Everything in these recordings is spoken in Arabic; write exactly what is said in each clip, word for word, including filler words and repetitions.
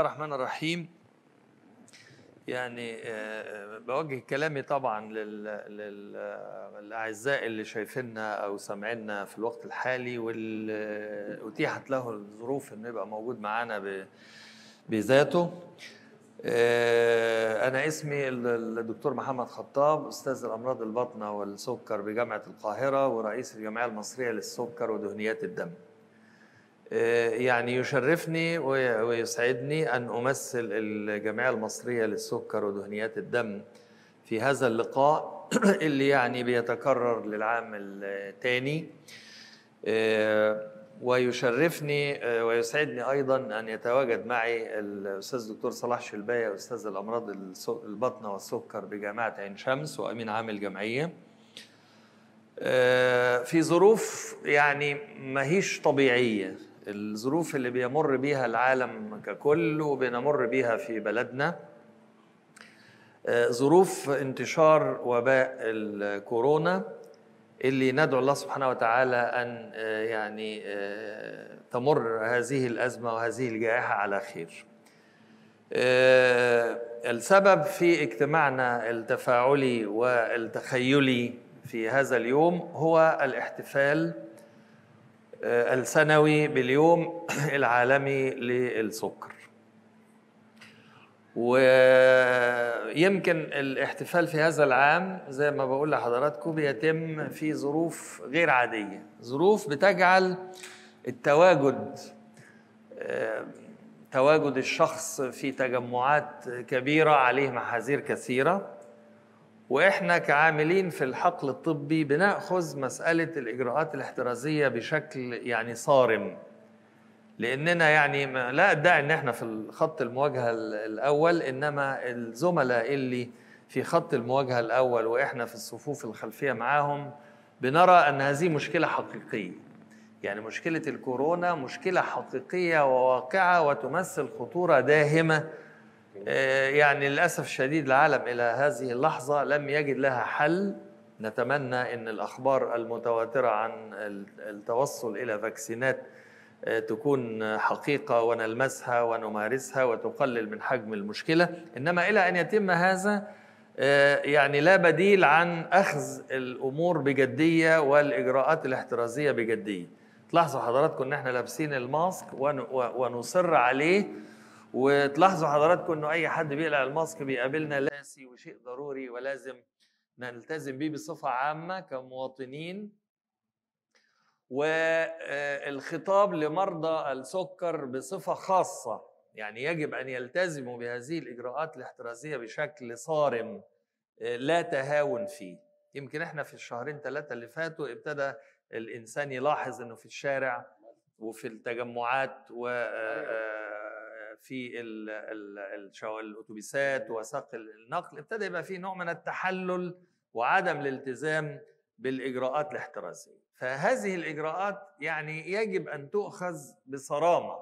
الرحمن الرحيم. يعني بوجه كلامي طبعا للأعزاء اللي شايفيننا أو سامعيننا في الوقت الحالي، واللي أتيحت له الظروف إنه يبقى موجود معانا بذاته. أنا اسمي الدكتور محمد خطاب، أستاذ الأمراض الباطنة والسكر بجامعة القاهرة ورئيس الجمعية المصرية للسكر ودهنيات الدم. يعني يشرفني ويسعدني أن أمثل الجمعية المصرية للسكر ودهنيات الدم في هذا اللقاء اللي يعني بيتكرر للعام الثاني. ويشرفني ويسعدني أيضا أن يتواجد معي الأستاذ دكتور صلاح شلباية، أستاذ الأمراض الباطنة والسكر بجامعة عين شمس وأمين عام الجمعية، في ظروف يعني ما هيش طبيعية. الظروف اللي بيمر بيها العالم ككل وبنمر بيها في بلدنا، ظروف انتشار وباء الكورونا اللي ندعو الله سبحانه وتعالى أن يعني تمر هذه الأزمة وهذه الجائحة على خير. السبب في اجتماعنا التفاعلي والتخيلي في هذا اليوم هو الاحتفال السنوي باليوم العالمي للسكر. ويمكن الاحتفال في هذا العام زي ما بقول لحضراتكم بيتم في ظروف غير عادية، ظروف بتجعل التواجد تواجد الشخص في تجمعات كبيرة عليه محاذير كثيرة، وإحنا كعاملين في الحقل الطبي بنأخذ مسألة الإجراءات الاحترازية بشكل يعني صارم، لأننا يعني لا أدعي إن إحنا في الخط المواجهة الأول، إنما الزملاء اللي في خط المواجهة الأول وإحنا في الصفوف الخلفية معاهم بنرى أن هذه مشكلة حقيقية. يعني مشكلة الكورونا مشكلة حقيقية وواقعة وتمثل خطورة داهمة. يعني للأسف الشديد العالم إلى هذه اللحظة لم يجد لها حل. نتمنى أن الأخبار المتواترة عن التوصل إلى فاكسينات تكون حقيقة ونلمسها ونمارسها وتقلل من حجم المشكلة، إنما إلى أن يتم هذا يعني لا بديل عن أخذ الأمور بجدية والإجراءات الاحترازية بجدية. تلاحظوا حضراتكم إن إحنا لابسين الماسك ونصر عليه، وتلاحظوا حضراتكم إنه أي حد بيقلع الماسك بيقابلنا لاسي وشيء ضروري ولازم نلتزم به بصفة عامة كمواطنين. والخطاب لمرضى السكر بصفة خاصة، يعني يجب أن يلتزموا بهذه الإجراءات الاحترازية بشكل صارم لا تهاون فيه. يمكن احنا في الشهرين ثلاثة اللي فاتوا ابتدى الإنسان يلاحظ أنه في الشارع وفي التجمعات وفي الأتوبيسات وسائل النقل ابتدى يبقى فيه نوع من التحلل وعدم الالتزام بالإجراءات الاحترازية. فهذه الإجراءات يعني يجب أن تؤخذ بصرامة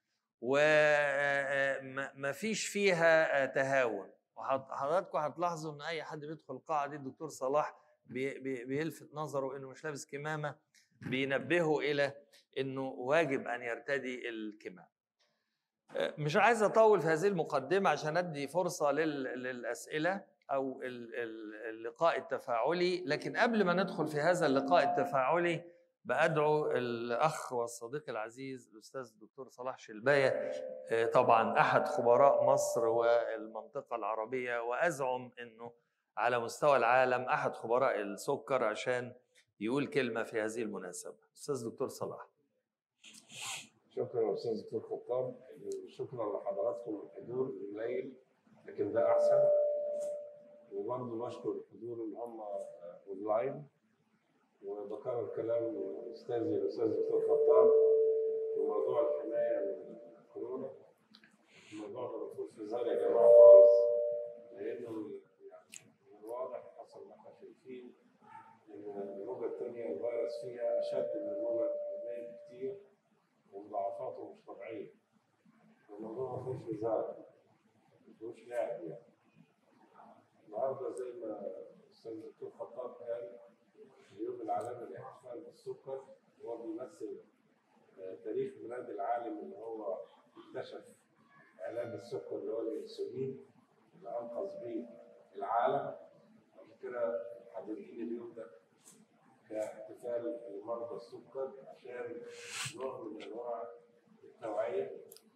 وما فيش فيها تهاون. وحضراتكم هتلاحظوا ان اي حد بيدخل القاعه دي الدكتور صلاح بيلفت نظره انه مش لابس كمامه، بينبهه الى انه واجب ان يرتدي الكمامه. مش عايز اطول في هذه المقدمه عشان ادي فرصه للاسئله او اللقاء التفاعلي، لكن قبل ما ندخل في هذا اللقاء التفاعلي بأدعو الأخ والصديق العزيز الأستاذ الدكتور صلاح شلباية، طبعا أحد خبراء مصر والمنطقة العربية، وأزعم أنه على مستوى العالم أحد خبراء السكر، عشان يقول كلمة في هذه المناسبة. أستاذ دكتور صلاح. شكرا أستاذ دكتور خطاب، شكرا لحضراتكم الحضور الليل، لكن ده أحسن. وبرضه بشكر الحضور اللي هم أونلاين، وبكرر كلام أستاذي الأستاذ دكتور خطاب في موضوع الحماية من الكورونا. الموضوع ده ما فيهوش هزار يا جماعة خالص، لأنه يعني من الواضح حسب ما احنا شايفين إن الموجة الثانية الفيروس فيها أشد من الموجة الأولانية بكتير، ومضاعفاته مش طبيعية. الموضوع ما فيهوش هزار، ما فيهوش لعب يعني. النهارده زي ما الأستاذ الدكتور خطاب قال، اليوم العالمي للاحتفال بالسكر، هو بيمثل تاريخ ميلاد العالم اللي هو اكتشف علاج السكر اللي هو الانسولين اللي انقذ بيه العالم. عشان كده حاضرين اليوم ده كاحتفال لمرضى السكر عشان نوع من انواع التوعيه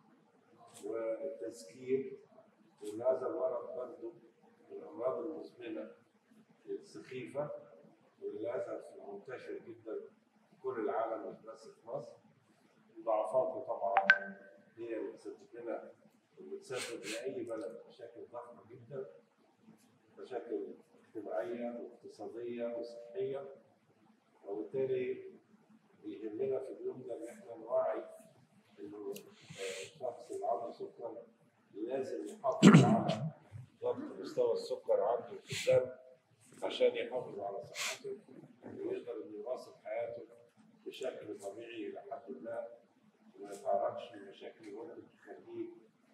والتذكير وان هذا المرض برضه من الامراض المزمنه السخيفه وللاسف منتشر جدا في كل العالم مش بس في مصر. مضاعفاته طبعا هي اللي بتسبب لنا وبتسبب لاي بلد مشاكل ضخمه جدا، مشاكل اجتماعيه واقتصاديه وصحيه. وبالتالي يهمنا في اليوم ده ان احنا نوعي انه الشخص اللي عنده سكر لازم يحافظ على ضبط مستوى السكر عنده في الدم عشان يحافظ على صحته ويقدر انه يواصل حياته بشكل طبيعي الى حد ما وما يتعرضش لمشاكل ممكن تخليه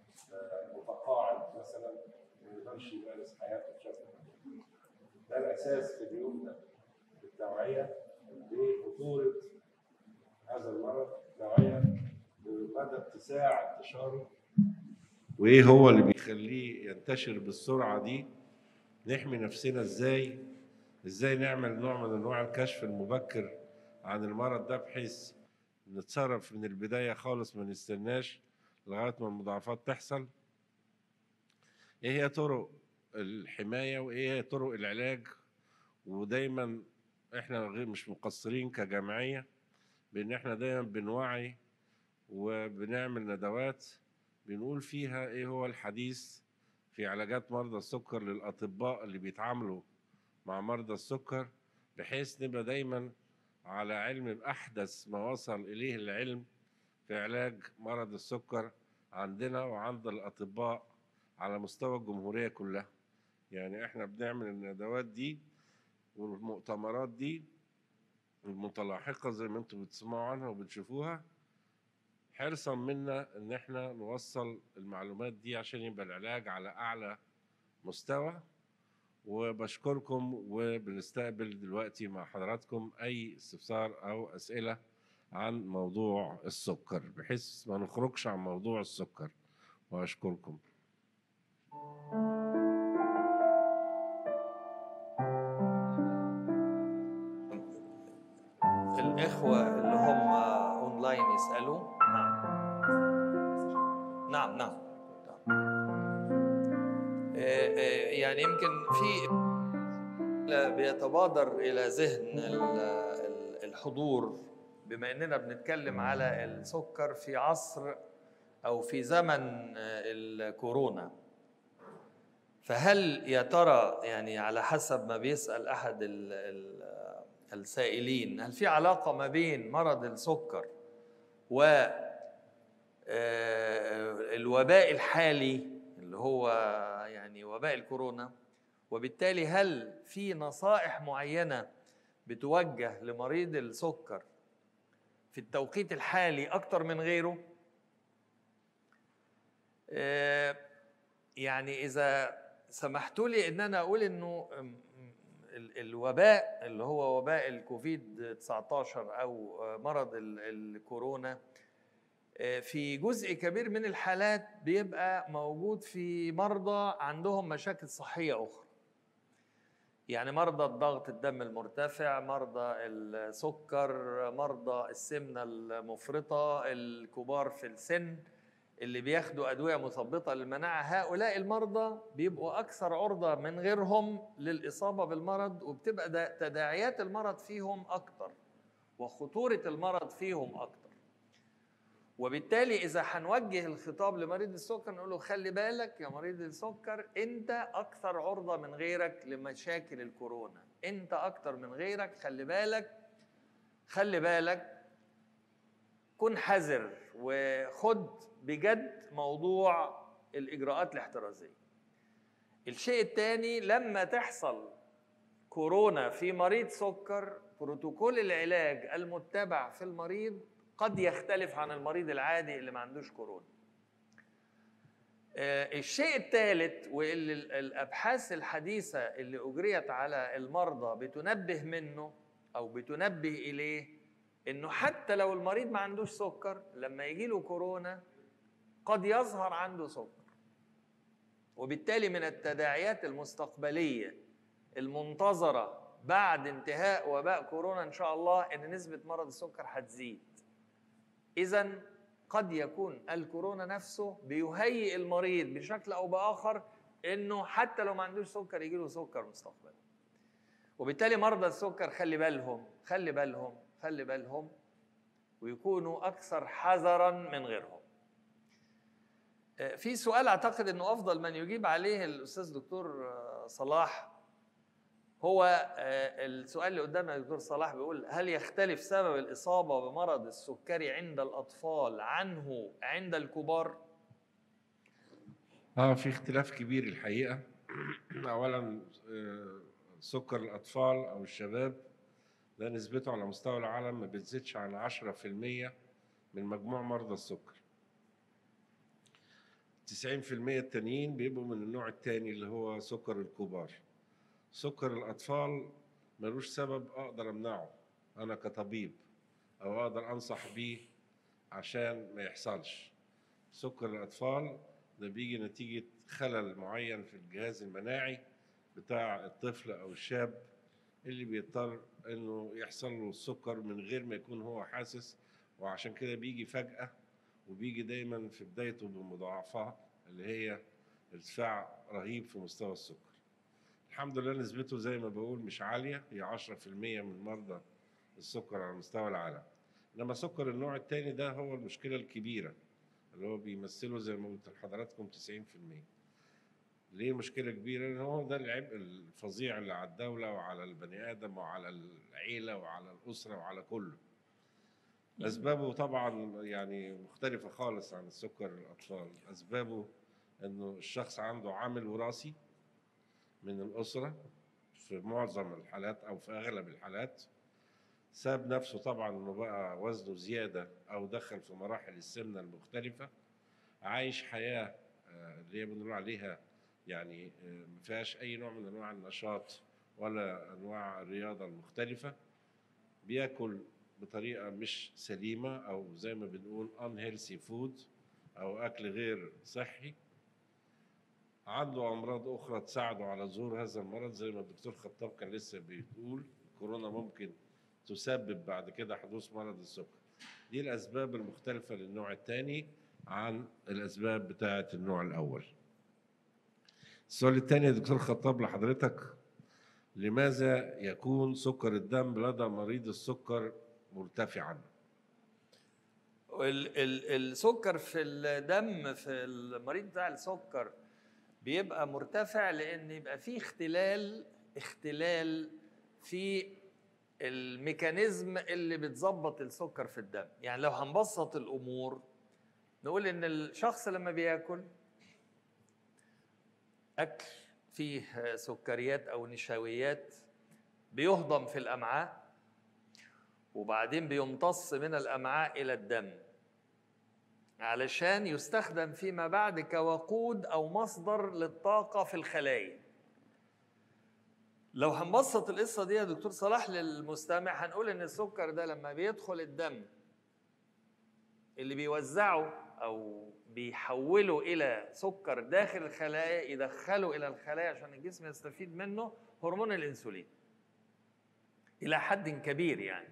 متقاعد مثلا وما يقدرش يمارس حياته بشكل طبيعي. ده الاساس في اليوم ده التوعيه بخطوره هذا المرض، التوعيه بمدى اتساع انتشاره وايه هو اللي بيخليه ينتشر بالسرعه دي، نحمي نفسنا ازاي، ازاي نعمل نوع من انواع الكشف المبكر عن المرض ده بحيث نتصرف من البدايه خالص ما نستناش لغايه ما المضاعفات تحصل. ايه هي طرق الحمايه وايه هي طرق العلاج، ودايما احنا غير مش مقصرين كجمعيه بان احنا دايما بنوعي وبنعمل ندوات بنقول فيها ايه هو الحديث في علاجات مرضى السكر للاطباء اللي بيتعاملوا مع مرضى السكر، بحيث نبقى دايما على علم باحدث ما وصل اليه العلم في علاج مرض السكر عندنا وعند الاطباء على مستوى الجمهوريه كلها. يعني احنا بنعمل الندوات دي والمؤتمرات دي المتلاحقه زي ما انتم بتسمعوا عنها وبتشوفوها حرصا منا ان احنا نوصل المعلومات دي عشان يبقى العلاج على اعلى مستوى. وبشكركم وبنستقبل دلوقتي مع حضراتكم اي استفسار او اسئله عن موضوع السكر بحيث ما نخرجش عن موضوع السكر، واشكركم. الإخوة اللي هم أونلاين يسألوا. نعم نعم نعم, نعم. يعني يمكن في بيتبادر إلى ذهن الحضور بما أننا بنتكلم على السكر في عصر أو في زمن الكورونا، فهل يا ترى يعني على حسب ما بيسأل أحد السائلين هل في علاقة ما بين مرض السكر والوباء الحالي اللي هو يعني وباء الكورونا، وبالتالي هل في نصائح معينة بتوجه لمريض السكر في التوقيت الحالي أكتر من غيره؟ يعني إذا سمحتوا لي إن أنا أقول إنه الوباء اللي هو وباء الكوفيد تسعة عشر أو مرض الكورونا في جزء كبير من الحالات بيبقى موجود في مرضى عندهم مشاكل صحية أخرى، يعني مرضى الضغط الدم المرتفع، مرضى السكر، مرضى السمنة المفرطة، الكبار في السن اللي بياخدوا أدوية مثبطة للمناعة. هؤلاء المرضى بيبقوا أكثر عرضة من غيرهم للإصابة بالمرض، وبتبقى تداعيات المرض فيهم أكتر وخطورة المرض فيهم أكتر. وبالتالي إذا هنوجه الخطاب لمريض السكر نقول له خلي بالك يا مريض السكر، أنت أكثر عرضة من غيرك لمشاكل الكورونا، أنت أكثر من غيرك، خلي بالك خلي بالك، كن حذر وخد بجد موضوع الإجراءات الاحترازية. الشيء الثاني، لما تحصل كورونا في مريض سكر بروتوكول العلاج المتبع في المريض قد يختلف عن المريض العادي اللي ما عندوش كورونا. الشيء الثالث واللي الأبحاث الحديثة اللي أجريت على المرضى بتنبه منه أو بتنبه إليه، إنه حتى لو المريض ما عندوش سكر لما يجي له كورونا قد يظهر عنده سكر، وبالتالي من التداعيات المستقبلية المنتظرة بعد انتهاء وباء كورونا إن شاء الله إن نسبة مرض السكر هتزيد. إذن قد يكون الكورونا نفسه بيهيئ المريض بشكل أو بآخر إنه حتى لو ما عندوش سكر يجيله سكر مستقبلا. وبالتالي مرضى السكر خلي بالهم خلي بالهم خلي بالهم ويكونوا أكثر حذراً من غيرهم. في سؤال أعتقد أنه أفضل من يجيب عليه الأستاذ دكتور صلاح، هو السؤال اللي قدامنا دكتور صلاح بيقول: هل يختلف سبب الإصابة بمرض السكري عند الأطفال عنه عند الكبار؟ اه في اختلاف كبير الحقيقة. أولا سكر الأطفال أو الشباب ده نسبته على مستوى العالم ما بتزيدش عن عشرة في المية من مجموع مرضى السكر. تسعين في المية التانيين بيبقوا من النوع التاني اللي هو سكر الكبار. سكر الأطفال ملوش سبب أقدر أمنعه أنا كطبيب أو أقدر أنصح بيه عشان ما يحصلش. سكر الأطفال ده بيجي نتيجة خلل معين في الجهاز المناعي بتاع الطفل أو الشاب اللي بيضطر إنه يحصل له السكر من غير ما يكون هو حاسس، وعشان كده بيجي فجأة وبيجي دايما في بدايته بمضاعفات اللي هي ارتفاع رهيب في مستوى السكر. الحمد لله نسبته زي ما بقول مش عالية، هي عشرة في المية من مرضى السكر على مستوى العالم. إنما سكر النوع الثاني ده هو المشكلة الكبيرة اللي هو بيمثله زي ما قلت لحضراتكم تسعين في المية. ليه مشكلة كبيرة؟ لأن هو ده العبء الفظيع اللي على الدولة وعلى البني آدم وعلى العيلة وعلى الأسرة وعلى كله. أسبابه طبعا يعني مختلفة خالص عن السكر الأطفال. أسبابه إنه الشخص عنده عامل وراثي من الأسرة في معظم الحالات أو في أغلب الحالات، ساب نفسه طبعا إنه بقى وزنه زيادة أو دخل في مراحل السمنة المختلفة، عايش حياة اللي هي بنقول عليها يعني ما فيهاش أي نوع من أنواع النشاط ولا أنواع الرياضة المختلفة، بياكل بطريقة مش سليمة أو زي ما بنقول unhealthy food أو أكل غير صحي، عنده أمراض أخرى تساعده على ظهور هذا المرض زي ما الدكتور خطاب كان لسه بيقول كورونا ممكن تسبب بعد كده حدوث مرض السكر. دي الأسباب المختلفة للنوع الثاني عن الأسباب بتاعة النوع الأول. السؤال الثاني يا دكتور خطاب لحضرتك: لماذا يكون سكر الدم لدى مريض السكر مرتفعا؟ ال- ال- السكر في الدم في المريض بتاع السكر بيبقى مرتفع لأن يبقى فيه اختلال اختلال في الميكانيزم اللي بتظبط السكر في الدم. يعني لو هنبسط الأمور نقول إن الشخص لما بياكل أكل فيه سكريات أو نشويات بيهضم في الأمعاء وبعدين بيمتص من الأمعاء إلى الدم علشان يستخدم فيما بعد كوقود أو مصدر للطاقة في الخلايا. لو هنبسط القصة دي يا دكتور صلاح للمستمع هنقول إن السكر ده لما بيدخل الدم اللي بيوزعه أو بيحوله إلى سكر داخل الخلايا يدخله إلى الخلايا عشان الجسم يستفيد منه هرمون الأنسولين إلى حد كبير يعني.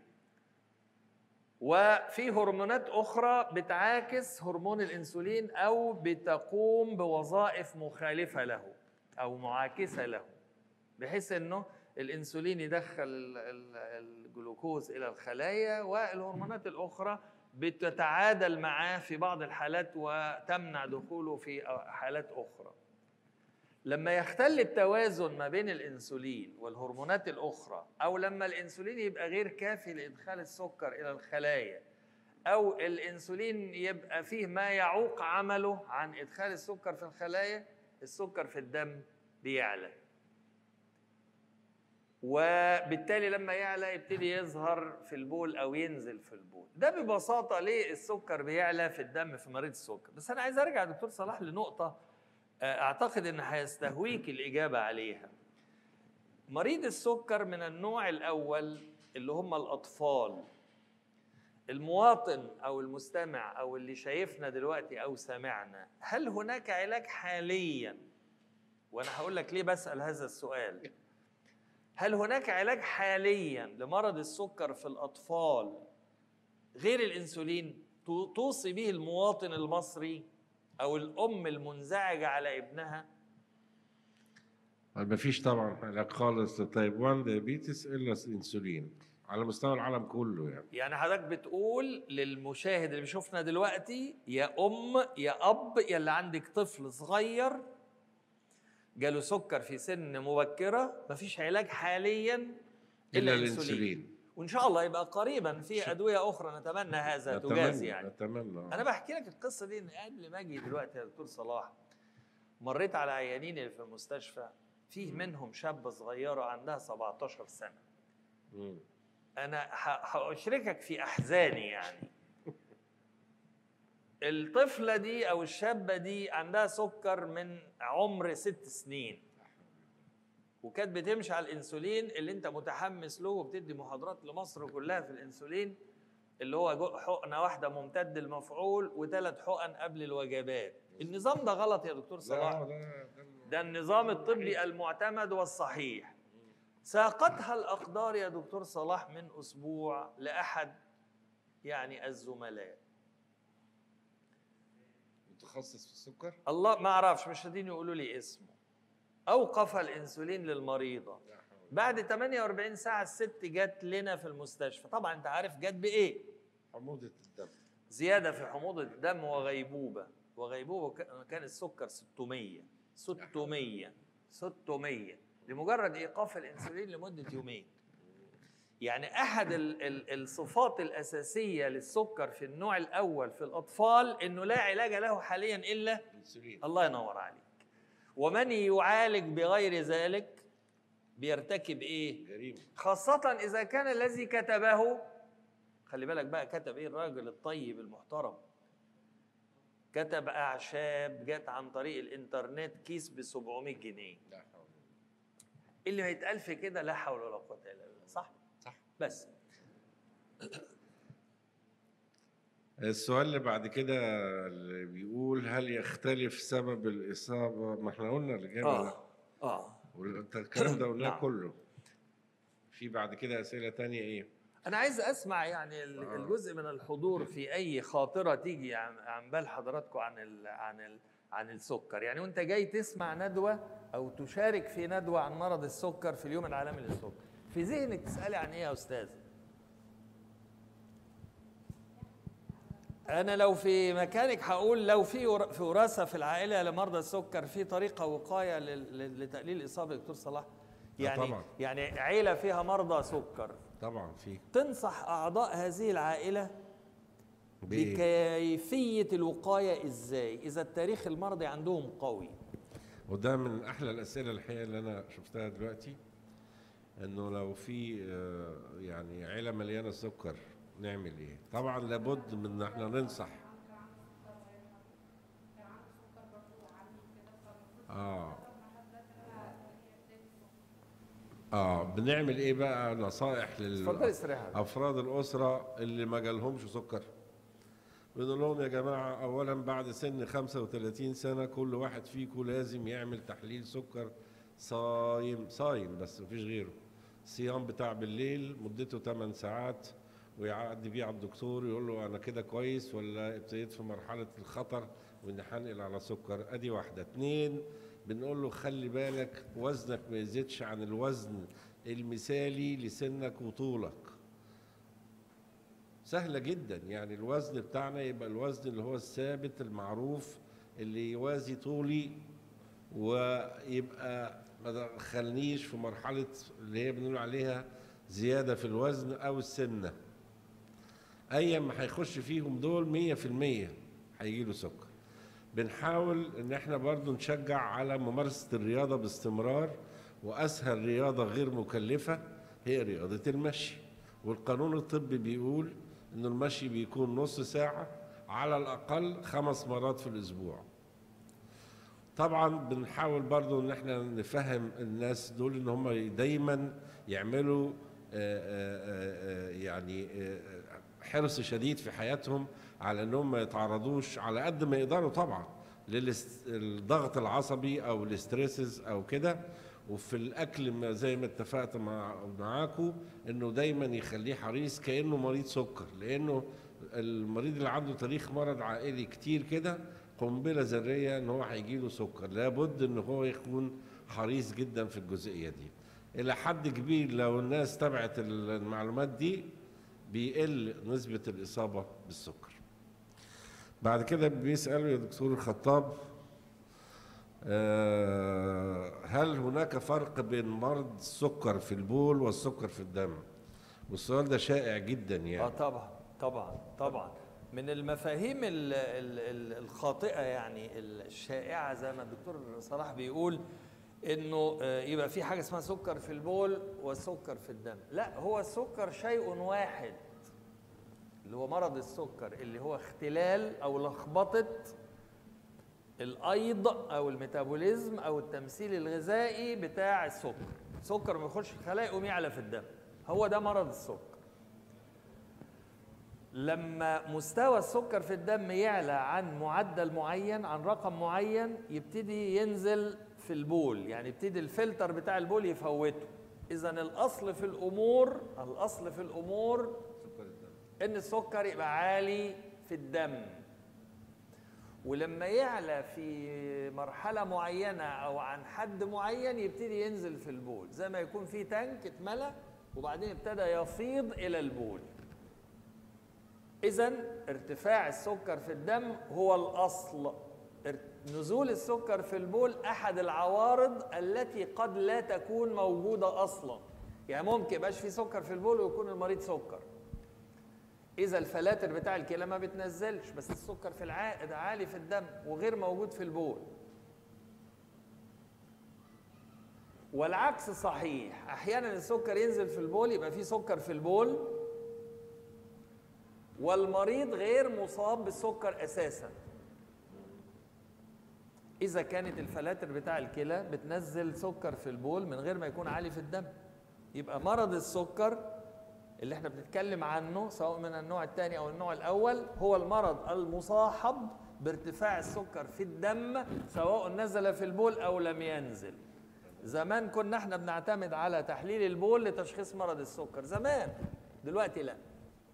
وفي هرمونات أخرى بتعاكس هرمون الأنسولين أو بتقوم بوظائف مخالفة له أو معاكسة له، بحيث أنه الأنسولين يدخل الجلوكوز إلى الخلايا والهرمونات الأخرى بتتعادل معاه في بعض الحالات وتمنع دخوله في حالات أخرى. لما يختل التوازن ما بين الأنسولين والهرمونات الأخرى، أو لما الأنسولين يبقى غير كافي لإدخال السكر إلى الخلايا، أو الأنسولين يبقى فيه ما يعوق عمله عن إدخال السكر في الخلايا، السكر في الدم بيعلى، وبالتالي لما يعلى يبتدي يظهر في البول أو ينزل في البول. ده ببساطة ليه السكر بيعلى في الدم في مريض السكر. بس أنا عايز أرجع دكتور صلاح لنقطة أعتقد إن هيستهويك الإجابة عليها. مريض السكر من النوع الأول اللي هم الأطفال، المواطن او المستمع او اللي شايفنا دلوقتي او سامعنا، هل هناك علاج حاليا؟ وانا هقول لك ليه بسأل هذا السؤال. هل هناك علاج حاليا لمرض السكر في الاطفال غير الانسولين توصي به المواطن المصري او الام المنزعجه على ابنها؟ ما فيش طبعا علاج خالص لتايب واحد دايابيتس الا الانسولين على مستوى العالم كله. يعني يعني حضرتك بتقول للمشاهد اللي بيشوفنا دلوقتي، يا ام يا اب يا اللي عندك طفل صغير جاله سكر في سن مبكره، مفيش علاج حاليا الا, إلا الانسولين. الانسولين. وان شاء الله يبقى قريبا في ادويه اخرى نتمنى هذا تجاز. يعني نتمنى. انا بحكي لك القصه دي ان قبل ما اجي دلوقتي يا دكتور صلاح مريت على عيانين اللي في المستشفى، فيه منهم شابه صغيره عندها سبعتاشر سنه. مم. انا هاشركك في احزاني. يعني الطفله دي او الشابه دي عندها سكر من عمر ست سنين، وكانت بتمشي على الانسولين اللي انت متحمس له، وبتدي محاضرات لمصر كلها في الانسولين اللي هو حقنه واحده ممتد المفعول وثلاث حقن قبل الوجبات. النظام ده غلط يا دكتور صلاح. ده النظام الطبي المعتمد والصحيح. ساقتها الأقدار يا دكتور صلاح من أسبوع لأحد يعني الزملاء متخصص في السكر، الله ما أعرفش، مش راضيين يقولوا لي اسمه. أوقف الإنسولين للمريضة. بعد ثمانية وأربعين ساعة الست جت لنا في المستشفى. طبعا أنت عارف جت بإيه؟ حموضة الدم، زيادة في حموضة الدم وغيبوبة. وغيبوبة كان السكر ستمية ستمية ستمية لمجرد ايقاف الانسولين لمده يومين. يعني احد ال ال الصفات الاساسيه للسكر في النوع الاول في الاطفال انه لا علاج له حاليا الا الانسولين. الله ينور عليك. ومن يعالج بغير ذلك بيرتكب ايه؟ جريمه، خاصه اذا كان الذي كتبه، خلي بالك بقى كتب ايه الراجل الطيب المحترم، كتب اعشاب جت عن طريق الانترنت كيس ب سبعمية جنيه. لا حول. اللي هيتقال في كده لا حول ولا قوه الا بالله. صح؟ صح. بس السؤال اللي بعد كده اللي بيقول هل يختلف سبب الاصابه؟ ما احنا قلنا الاجابه. اه اه الكلام ده قلناه نعم. كله. في بعد كده اسئله تانية ايه؟ انا عايز اسمع يعني الجزء من الحضور في اي خاطره تيجي عن بال حضراتكم عن ال عن ال عن السكر. يعني وانت جاي تسمع ندوه او تشارك في ندوه عن مرض السكر في اليوم العالمي للسكر، في ذهنك تسالي عن ايه يا استاذ؟ انا لو في مكانك هقول لو في في وراثه في العائله لمرضى السكر، في طريقه وقايه لتقليل الاصابه يا دكتور صلاح؟ يعني طبعا. يعني عيله فيها مرضى سكر طبعا في. تنصح اعضاء هذه العائله بإيه؟ بكيفيه الوقايه ازاي اذا التاريخ المرضي عندهم قوي؟ وده من احلى الاسئله الحقيقه اللي انا شفتها دلوقتي، انه لو في يعني عيله مليانه سكر نعمل ايه؟ طبعا لابد من ان احنا ننصح. اه اه بنعمل ايه بقى؟ نصائح للافراد الاسره اللي ما جالهمش سكر. بنقول لهم يا جماعه اولا بعد سن خمسة وثلاثين سنه كل واحد فيكم لازم يعمل تحليل سكر صايم صايم بس مفيش غيره. الصيام بتاع بالليل مدته ثمان ساعات، ويعدي بيه على الدكتور يقول له انا كده كويس ولا ابتديت في مرحله الخطر وان هنقل على سكر. ادي واحده. اتنين، بنقول له خلي بالك وزنك ما يزيدش عن الوزن المثالي لسنك وطولك. سهله جدا، يعني الوزن بتاعنا يبقى الوزن اللي هو الثابت المعروف اللي يوازي طولي، ويبقى ما دخلنيش في مرحله اللي هي بنقول عليها زياده في الوزن او السمنه. ايا ما هيخش فيهم دول مية في المية هيجي له سكر. بنحاول ان احنا برضو نشجع على ممارسه الرياضه باستمرار، واسهل رياضه غير مكلفه هي رياضه المشي. والقانون الطبي بيقول ان المشي بيكون نص ساعه على الاقل خمس مرات في الاسبوع. طبعا بنحاول برضو ان احنا نفهم الناس دول ان هم دايما يعملوا آآ آآ يعني آآ حرص شديد في حياتهم على انهم ما يتعرضوش على قد ما يقدروا طبعا للضغط العصبي او الاستريسز او كده. وفي الاكل زي ما اتفقت مع معاكم انه دايما يخليه حريص كانه مريض سكر، لانه المريض اللي عنده تاريخ مرض عائلي كتير كده قنبله ذريه ان هو هيجي له سكر، لابد ان هو يكون حريص جدا في الجزئيه دي. الى حد كبير لو الناس تبعت المعلومات دي بيقل نسبه الاصابه بالسكر. بعد كده بيسألوا يا دكتور الخطاب هل هناك فرق بين مرض السكر في البول والسكر في الدم؟ والسؤال ده شائع جدا يعني. اه طبعا طبعا طبعا من المفاهيم ال ال الخاطئه يعني الشائعه زي ما الدكتور صلاح بيقول انه يبقى في حاجه اسمها سكر في البول وسكر في الدم. لا، هو السكر شيء واحد اللي هو مرض السكر، اللي هو اختلال او لخبطه الايض او الميتابوليزم او التمثيل الغذائي بتاع السكر. السكر ما يخش الخلايا يقوم يعلى في الدم، هو ده مرض السكر. لما مستوى السكر في الدم يعلى عن معدل معين، عن رقم معين، يبتدي ينزل في البول، يعني يبتدي الفلتر بتاع البول يفوته. اذا الاصل في الامور الاصل في الامور ان السكر يبقى عالي في الدم، ولما يعلى في مرحلة معينة أو عن حد معين يبتدي ينزل في البول، زي ما يكون في تانك اتملى وبعدين ابتدى يفيض إلى البول. إذن ارتفاع السكر في الدم هو الأصل، نزول السكر في البول أحد العوارض التي قد لا تكون موجودة أصلا. يعني ممكن يبقاش في سكر في البول ويكون المريض سكر، إذا الفلاتر بتاع الكلى ما بتنزلش، بس السكر في العائد عالي في الدم وغير موجود في البول. والعكس صحيح، أحيانا السكر ينزل في البول يبقى في سكر في البول والمريض غير مصاب بالسكر أساسا، إذا كانت الفلاتر بتاع الكلى بتنزل سكر في البول من غير ما يكون عالي في الدم. يبقى مرض السكر اللي احنا بنتكلم عنه سواء من النوع الثاني او النوع الاول هو المرض المصاحب بارتفاع السكر في الدم سواء نزل في البول او لم ينزل. زمان كنا احنا بنعتمد على تحليل البول لتشخيص مرض السكر زمان، دلوقتي لا،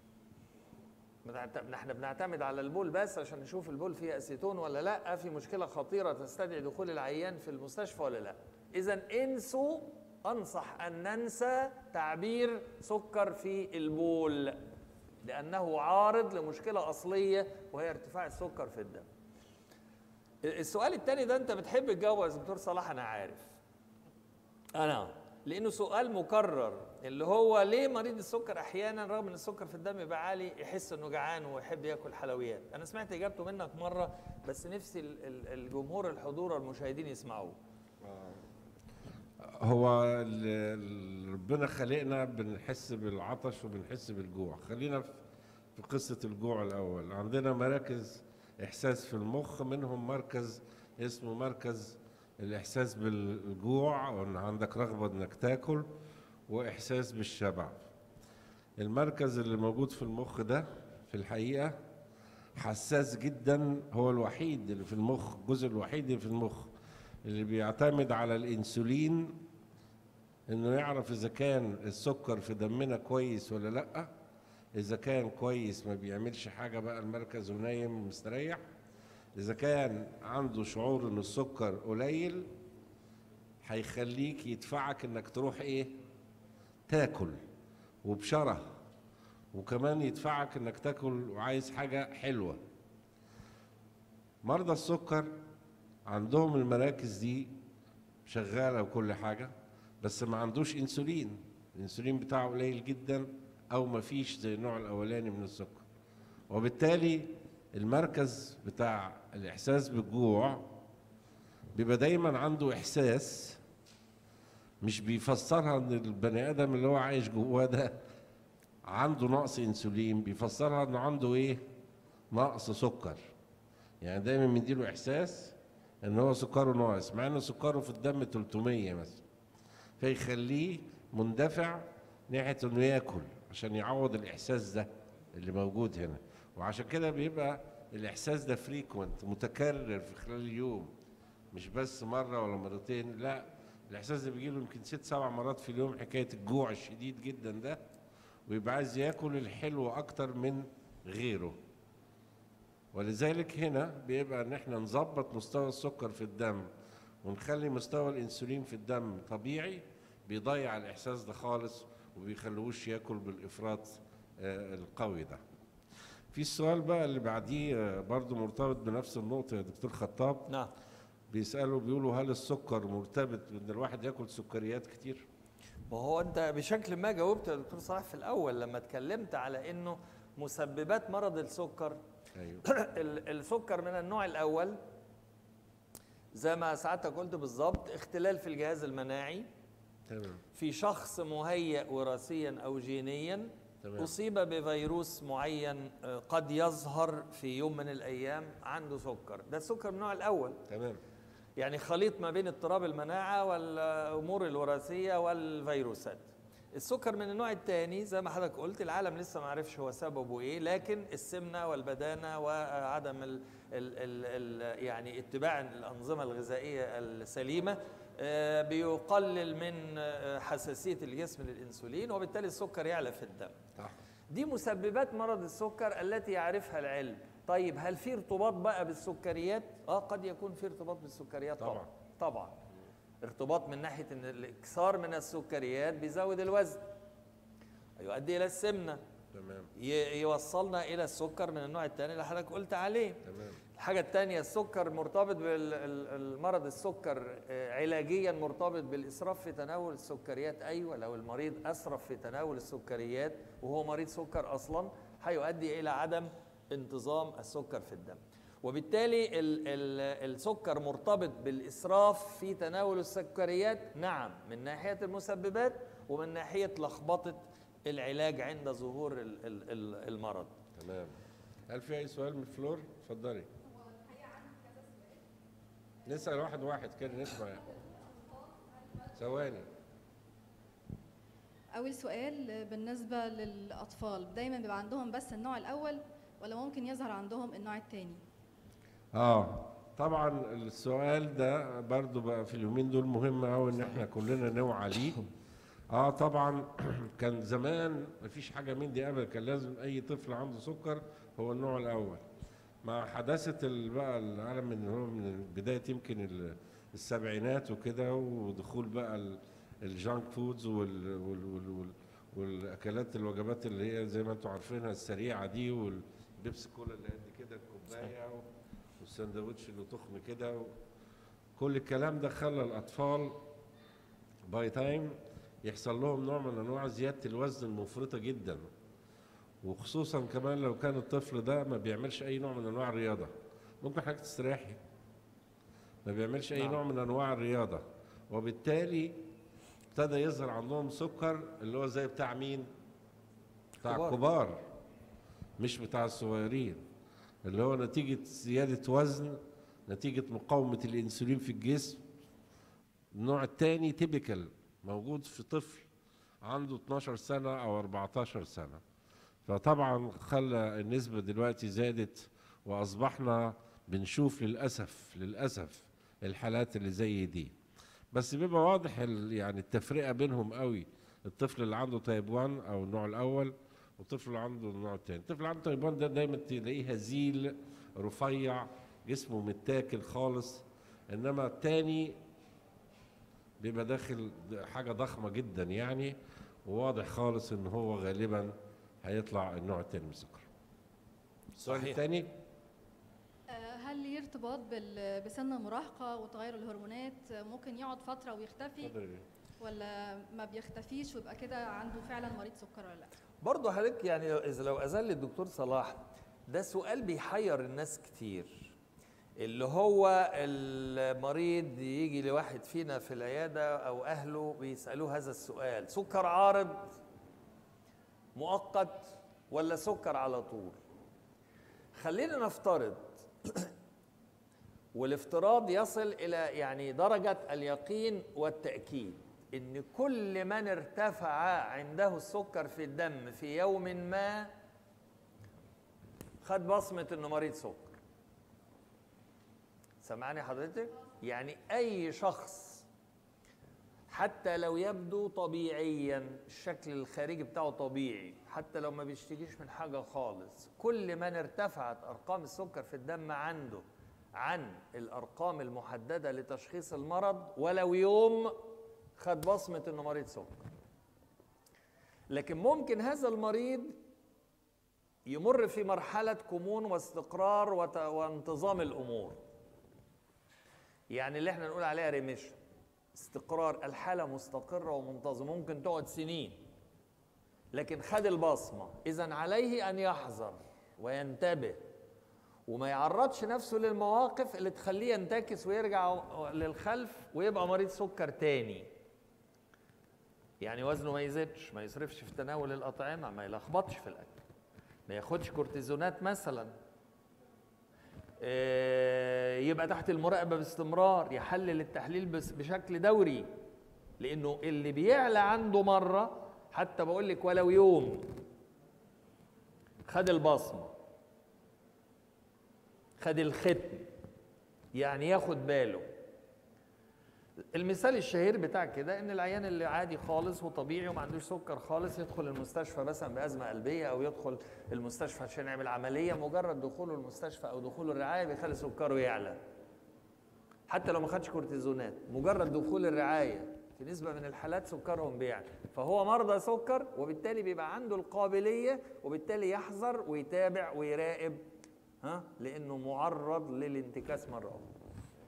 احنا بنعتمد على البول بس عشان نشوف البول فيه اسيتون ولا لا، في مشكله خطيره تستدعي دخول العيان في المستشفى ولا لا. اذا انسوا، أنصح أن ننسى تعبير سكر في البول لأنه عارض لمشكلة أصلية وهي ارتفاع السكر في الدم. السؤال الثاني ده أنت بتحب تجاوب يا دكتور صلاح، أنا عارف أنا، لأنه سؤال مكرر اللي هو ليه مريض السكر أحيانا رغم أن السكر في الدم يبقى عالي يحس أنه جعان ويحب ياكل حلويات. أنا سمعت إجابته منك مرة بس نفسي الجمهور الحضور والمشاهدين يسمعوه. هو ربنا خلقنا بنحس بالعطش وبنحس بالجوع. خلينا في قصة الجوع الأول. عندنا مراكز إحساس في المخ، منهم مركز اسمه مركز الإحساس بالجوع وإن عندك رغبة إنك تاكل، وإحساس بالشبع. المركز اللي موجود في المخ ده في الحقيقة حساس جدا، هو الوحيد اللي في المخ، الجزء الوحيد اللي في المخ اللي بيعتمد على الانسولين انه يعرف اذا كان السكر في دمنا كويس ولا لا. اذا كان كويس ما بيعملش حاجه بقى المركز ونايم مستريح. اذا كان عنده شعور ان السكر قليل هيخليك يدفعك انك تروح ايه تاكل وبشره، وكمان يدفعك انك تاكل وعايز حاجه حلوه. مرضى السكر عندهم المراكز دي شغاله وكل حاجه بس ما عندوش انسولين، الانسولين بتاعه قليل جدا او ما فيش زي النوع الاولاني من السكر، وبالتالي المركز بتاع الاحساس بالجوع بيبقى دايما عنده احساس مش بيفسرها ان البني ادم اللي هو عايش جواه ده عنده نقص انسولين، بيفسرها انه عنده ايه نقص سكر. يعني دايما بنديله احساس ان هو سكره ناقص مع ان سكره في الدم ثلاثمية مثلا، فيخليه مندفع ناحيه انه ياكل عشان يعوض الاحساس ده. اللي موجود هنا. وعشان كده بيبقى الاحساس ده فريكوينت، متكرر في خلال اليوم، مش بس مره ولا مرتين، لا الاحساس ده بيجي له يمكن ست سبع مرات في اليوم، حكايه الجوع الشديد جدا ده، ويبقى عايز ياكل الحلو اكتر من غيره. ولذلك هنا بيبقى ان احنا نظبط مستوى السكر في الدم ونخلي مستوى الانسولين في الدم طبيعي، بيضيع الاحساس ده خالص وبيخلوش ياكل بالافراط القوي ده. في السؤال بقى اللي بعديه برضو مرتبط بنفس النقطة يا دكتور خطاب. نعم. بيسألوا بيقولوا هل السكر مرتبط بان الواحد ياكل سكريات كتير؟ ما هو انت بشكل ما جاوبت يا دكتور صلاح في الاول لما اتكلمت على انه مسببات مرض السكر. ايوه. السكر من النوع الاول زي ما ساعتك قلت بالظبط، اختلال في الجهاز المناعي. تمام. في شخص مهيأ وراثيا او جينيا، تمام، اصيب بفيروس معين قد يظهر في يوم من الايام عنده سكر. ده السكر من النوع الاول. تمام. يعني خليط ما بين اضطراب المناعه والامور الوراثيه والفيروسات. السكر من النوع الثاني زي ما حضرتك قلت، العالم لسه ما عرفش هو سببه ايه، لكن السمنه والبدانه وعدم ال ال ال ال يعني اتباع الانظمه الغذائيه السليمه بيقلل من حساسيه الجسم للانسولين، وبالتالي السكر يعلى في الدم. دي مسببات مرض السكر التي يعرفها العلم. طيب هل في ارتباط بقى بالسكريات؟ اه قد يكون في ارتباط بالسكريات طبعا. طبعا, طبعا. ارتباط من ناحيه ان الاكثار من السكريات بيزود الوزن، يؤدي الى السمنه، تمام، يوصلنا الى السكر من النوع الثاني اللي حضرتك قلت عليه. تمام. الحاجه الثانيه السكر مرتبط بالمرض السكر علاجيا مرتبط بالاسراف في تناول السكريات. ايوه، لو المريض اسرف في تناول السكريات وهو مريض سكر اصلا هيؤدي الى عدم انتظام السكر في الدم، وبالتالي ال ال السكر مرتبط بالإسراف في تناول السكريات. نعم، من ناحية المسببات ومن ناحية لخبطة العلاج عند ظهور ال ال المرض. تمام. هل في أي سؤال من فلور؟ اتفضلي. نسأل واحد واحد كده نسمع. ثواني. أول سؤال بالنسبة للأطفال، دايما بيبقى عندهم بس النوع الأول ولا ممكن يظهر عندهم النوع الثاني؟ اه طبعا السؤال ده برضو بقى في اليومين دول مهم قوي ان احنا كلنا نوعى ليه. اه طبعا كان زمان مفيش حاجه من دي ابدا، كان لازم اي طفل عنده سكر هو النوع الاول. مع حداثه بقى العالم من هو من بدايه يمكن السبعينات وكده، ودخول بقى الجانك فودز وال وال وال والاكلات الوجبات اللي هي زي ما انتم عارفينها السريعه دي، والبيبسي كولا اللي قد كده الكوبايه والساندوتش اللي تخن كده، كل الكلام ده خلى الاطفال باي تايم يحصل لهم نوع من انواع زياده الوزن المفرطه جدا، وخصوصا كمان لو كان الطفل ده ما بيعملش اي نوع من انواع الرياضه. ممكن حضرتك تستريحي، ما بيعملش اي نعم. نوع من انواع الرياضه، وبالتالي ابتدى يظهر عندهم سكر اللي هو زي بتاع مين؟ بتاع كبار. الكبار مش بتاع الصغيرين، اللي هو نتيجة زيادة وزن نتيجة مقاومة الانسولين في الجسم. النوع الثاني تيبيكال موجود في طفل عنده اتناشر سنة او اربعتاشر سنة، فطبعا خلى النسبة دلوقتي زادت، واصبحنا بنشوف للأسف للأسف الحالات اللي زي دي. بس بيبقى واضح يعني التفرقه بينهم قوي، الطفل اللي عنده تايب واحد او النوع الاول والطفل اللي عنده النوع الثاني. الطفل اللي عنده تايب واحد ده دايما تلاقيه هزيل رفيع جسمه متاكل خالص، انما الثاني بيبقى داخل حاجه ضخمه جدا يعني، وواضح خالص ان هو غالبا هيطلع النوع الثاني من السكر. السؤال الثاني، هل ليه ارتباط بسن المراهقه وتغير الهرمونات؟ ممكن يقعد فتره ويختفي ولا ما بيختفيش ويبقى كده عنده فعلا مريض سكر ولا لا؟ برضه حضرتك يعني اذا لو اذل الدكتور صلاح، ده سؤال بيحير الناس كتير، اللي هو المريض يجي لواحد فينا في العياده او اهله بيسالوه هذا السؤال: سكر عارض مؤقت ولا سكر على طول؟ خلينا نفترض والافتراض يصل إلى يعني درجة اليقين والتأكيد إن كل من ارتفع عنده السكر في الدم في يوم ما خد بصمه انه مريض سكر. سمعني حضرتك؟ يعني اي شخص حتى لو يبدو طبيعيا، الشكل الخارجي بتاعه طبيعي، حتى لو ما بيشتكيش من حاجه خالص، كل من ارتفعت ارقام السكر في الدم عنده عن الارقام المحدده لتشخيص المرض ولو يوم، خد بصمه انه مريض سكر. لكن ممكن هذا المريض يمر في مرحله كمون واستقرار وانتظام الامور، يعني اللي احنا نقول عليها ريميشن، استقرار، الحاله مستقره ومنتظمه، ممكن تقعد سنين، لكن خد البصمه. اذا عليه ان يحذر وينتبه وما يعرضش نفسه للمواقف اللي تخليه ينتكس ويرجع للخلف ويبقى مريض سكر تاني. يعني وزنه ما يزيدش، ما يصرفش في تناول الأطعمة، ما يلخبطش في الأكل، ما ياخدش كورتيزونات مثلا، يبقى تحت المراقبة باستمرار، يحلل التحليل بشكل دوري، لأنه اللي بيعلى عنده مرة، حتى بقول لك ولو يوم، خد البصمة، خد الختم، يعني ياخد باله. المثال الشهير بتاع كده ان العيان اللي عادي خالص وطبيعي وما عندوش سكر خالص يدخل المستشفى مثلا بازمه قلبيه، او يدخل المستشفى عشان يعمل عمليه، مجرد دخوله المستشفى او دخوله الرعايه بيخلي سكره يعلى، حتى لو ما خدش كورتيزونات، مجرد دخول الرعايه في نسبه من الحالات سكرهم بيعلى. فهو مرضى سكر، وبالتالي بيبقى عنده القابليه، وبالتالي يحذر ويتابع ويراقب، ها، لانه معرض للانتكاس مره اخرى.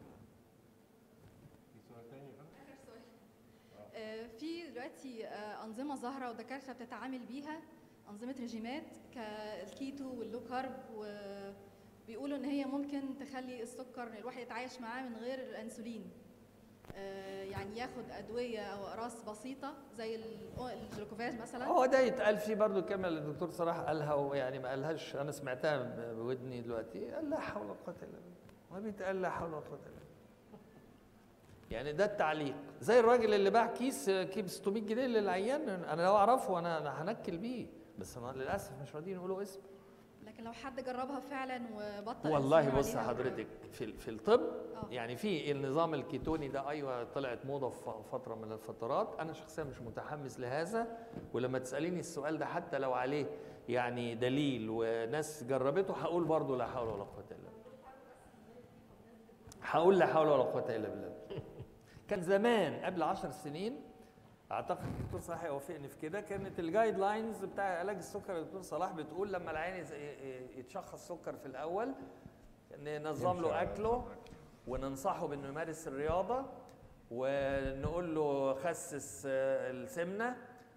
في دلوقتي أنظمة ظاهرة ودكاترة بتتعامل بيها، أنظمة رجيمات كالكيتو واللو كارب، وبيقولوا إن هي ممكن تخلي السكر الواحد يتعايش معاه من غير الأنسولين، يعني ياخد أدوية أو أقراص بسيطة زي الجلوكوفاج مثلا. هو ده يتقال فيه برضه كما الدكتور صلاح قالها، ويعني ما قالهاش، أنا سمعتها بودني دلوقتي، قال لا حول ولا قوة إلا بالله، ما بيتقال لا حول ولا قوة إلا بالله. يعني ده التعليق، زي الراجل اللي باع كيس كيس ستمية جنيه للعيان، انا لو اعرفه انا انا هنكل بيه، بس انا للاسف مش راضيين يقولوا اسم. لكن لو حد جربها فعلا وبطل، والله بص حضرتك، في في الطب أوه. يعني في النظام الكيتوني ده، ايوه طلعت موضه في فتره من الفترات، انا شخصيا مش متحمس لهذا، ولما تساليني السؤال ده حتى لو عليه يعني دليل وناس جربته هقول برضه لا حول ولا قوه الا بالله، هقول لا حول ولا قوه الا بالله. كان زمان قبل عشر سنين، اعتقد الدكتور صلاح يوافقني في كده، كانت الجايد لاينز بتاع علاج السكر الدكتور صلاح بتقول لما العيان يتشخص سكر في الاول ننظم له اكله وننصحه بانه يمارس الرياضه، ونقول له خسس السمنه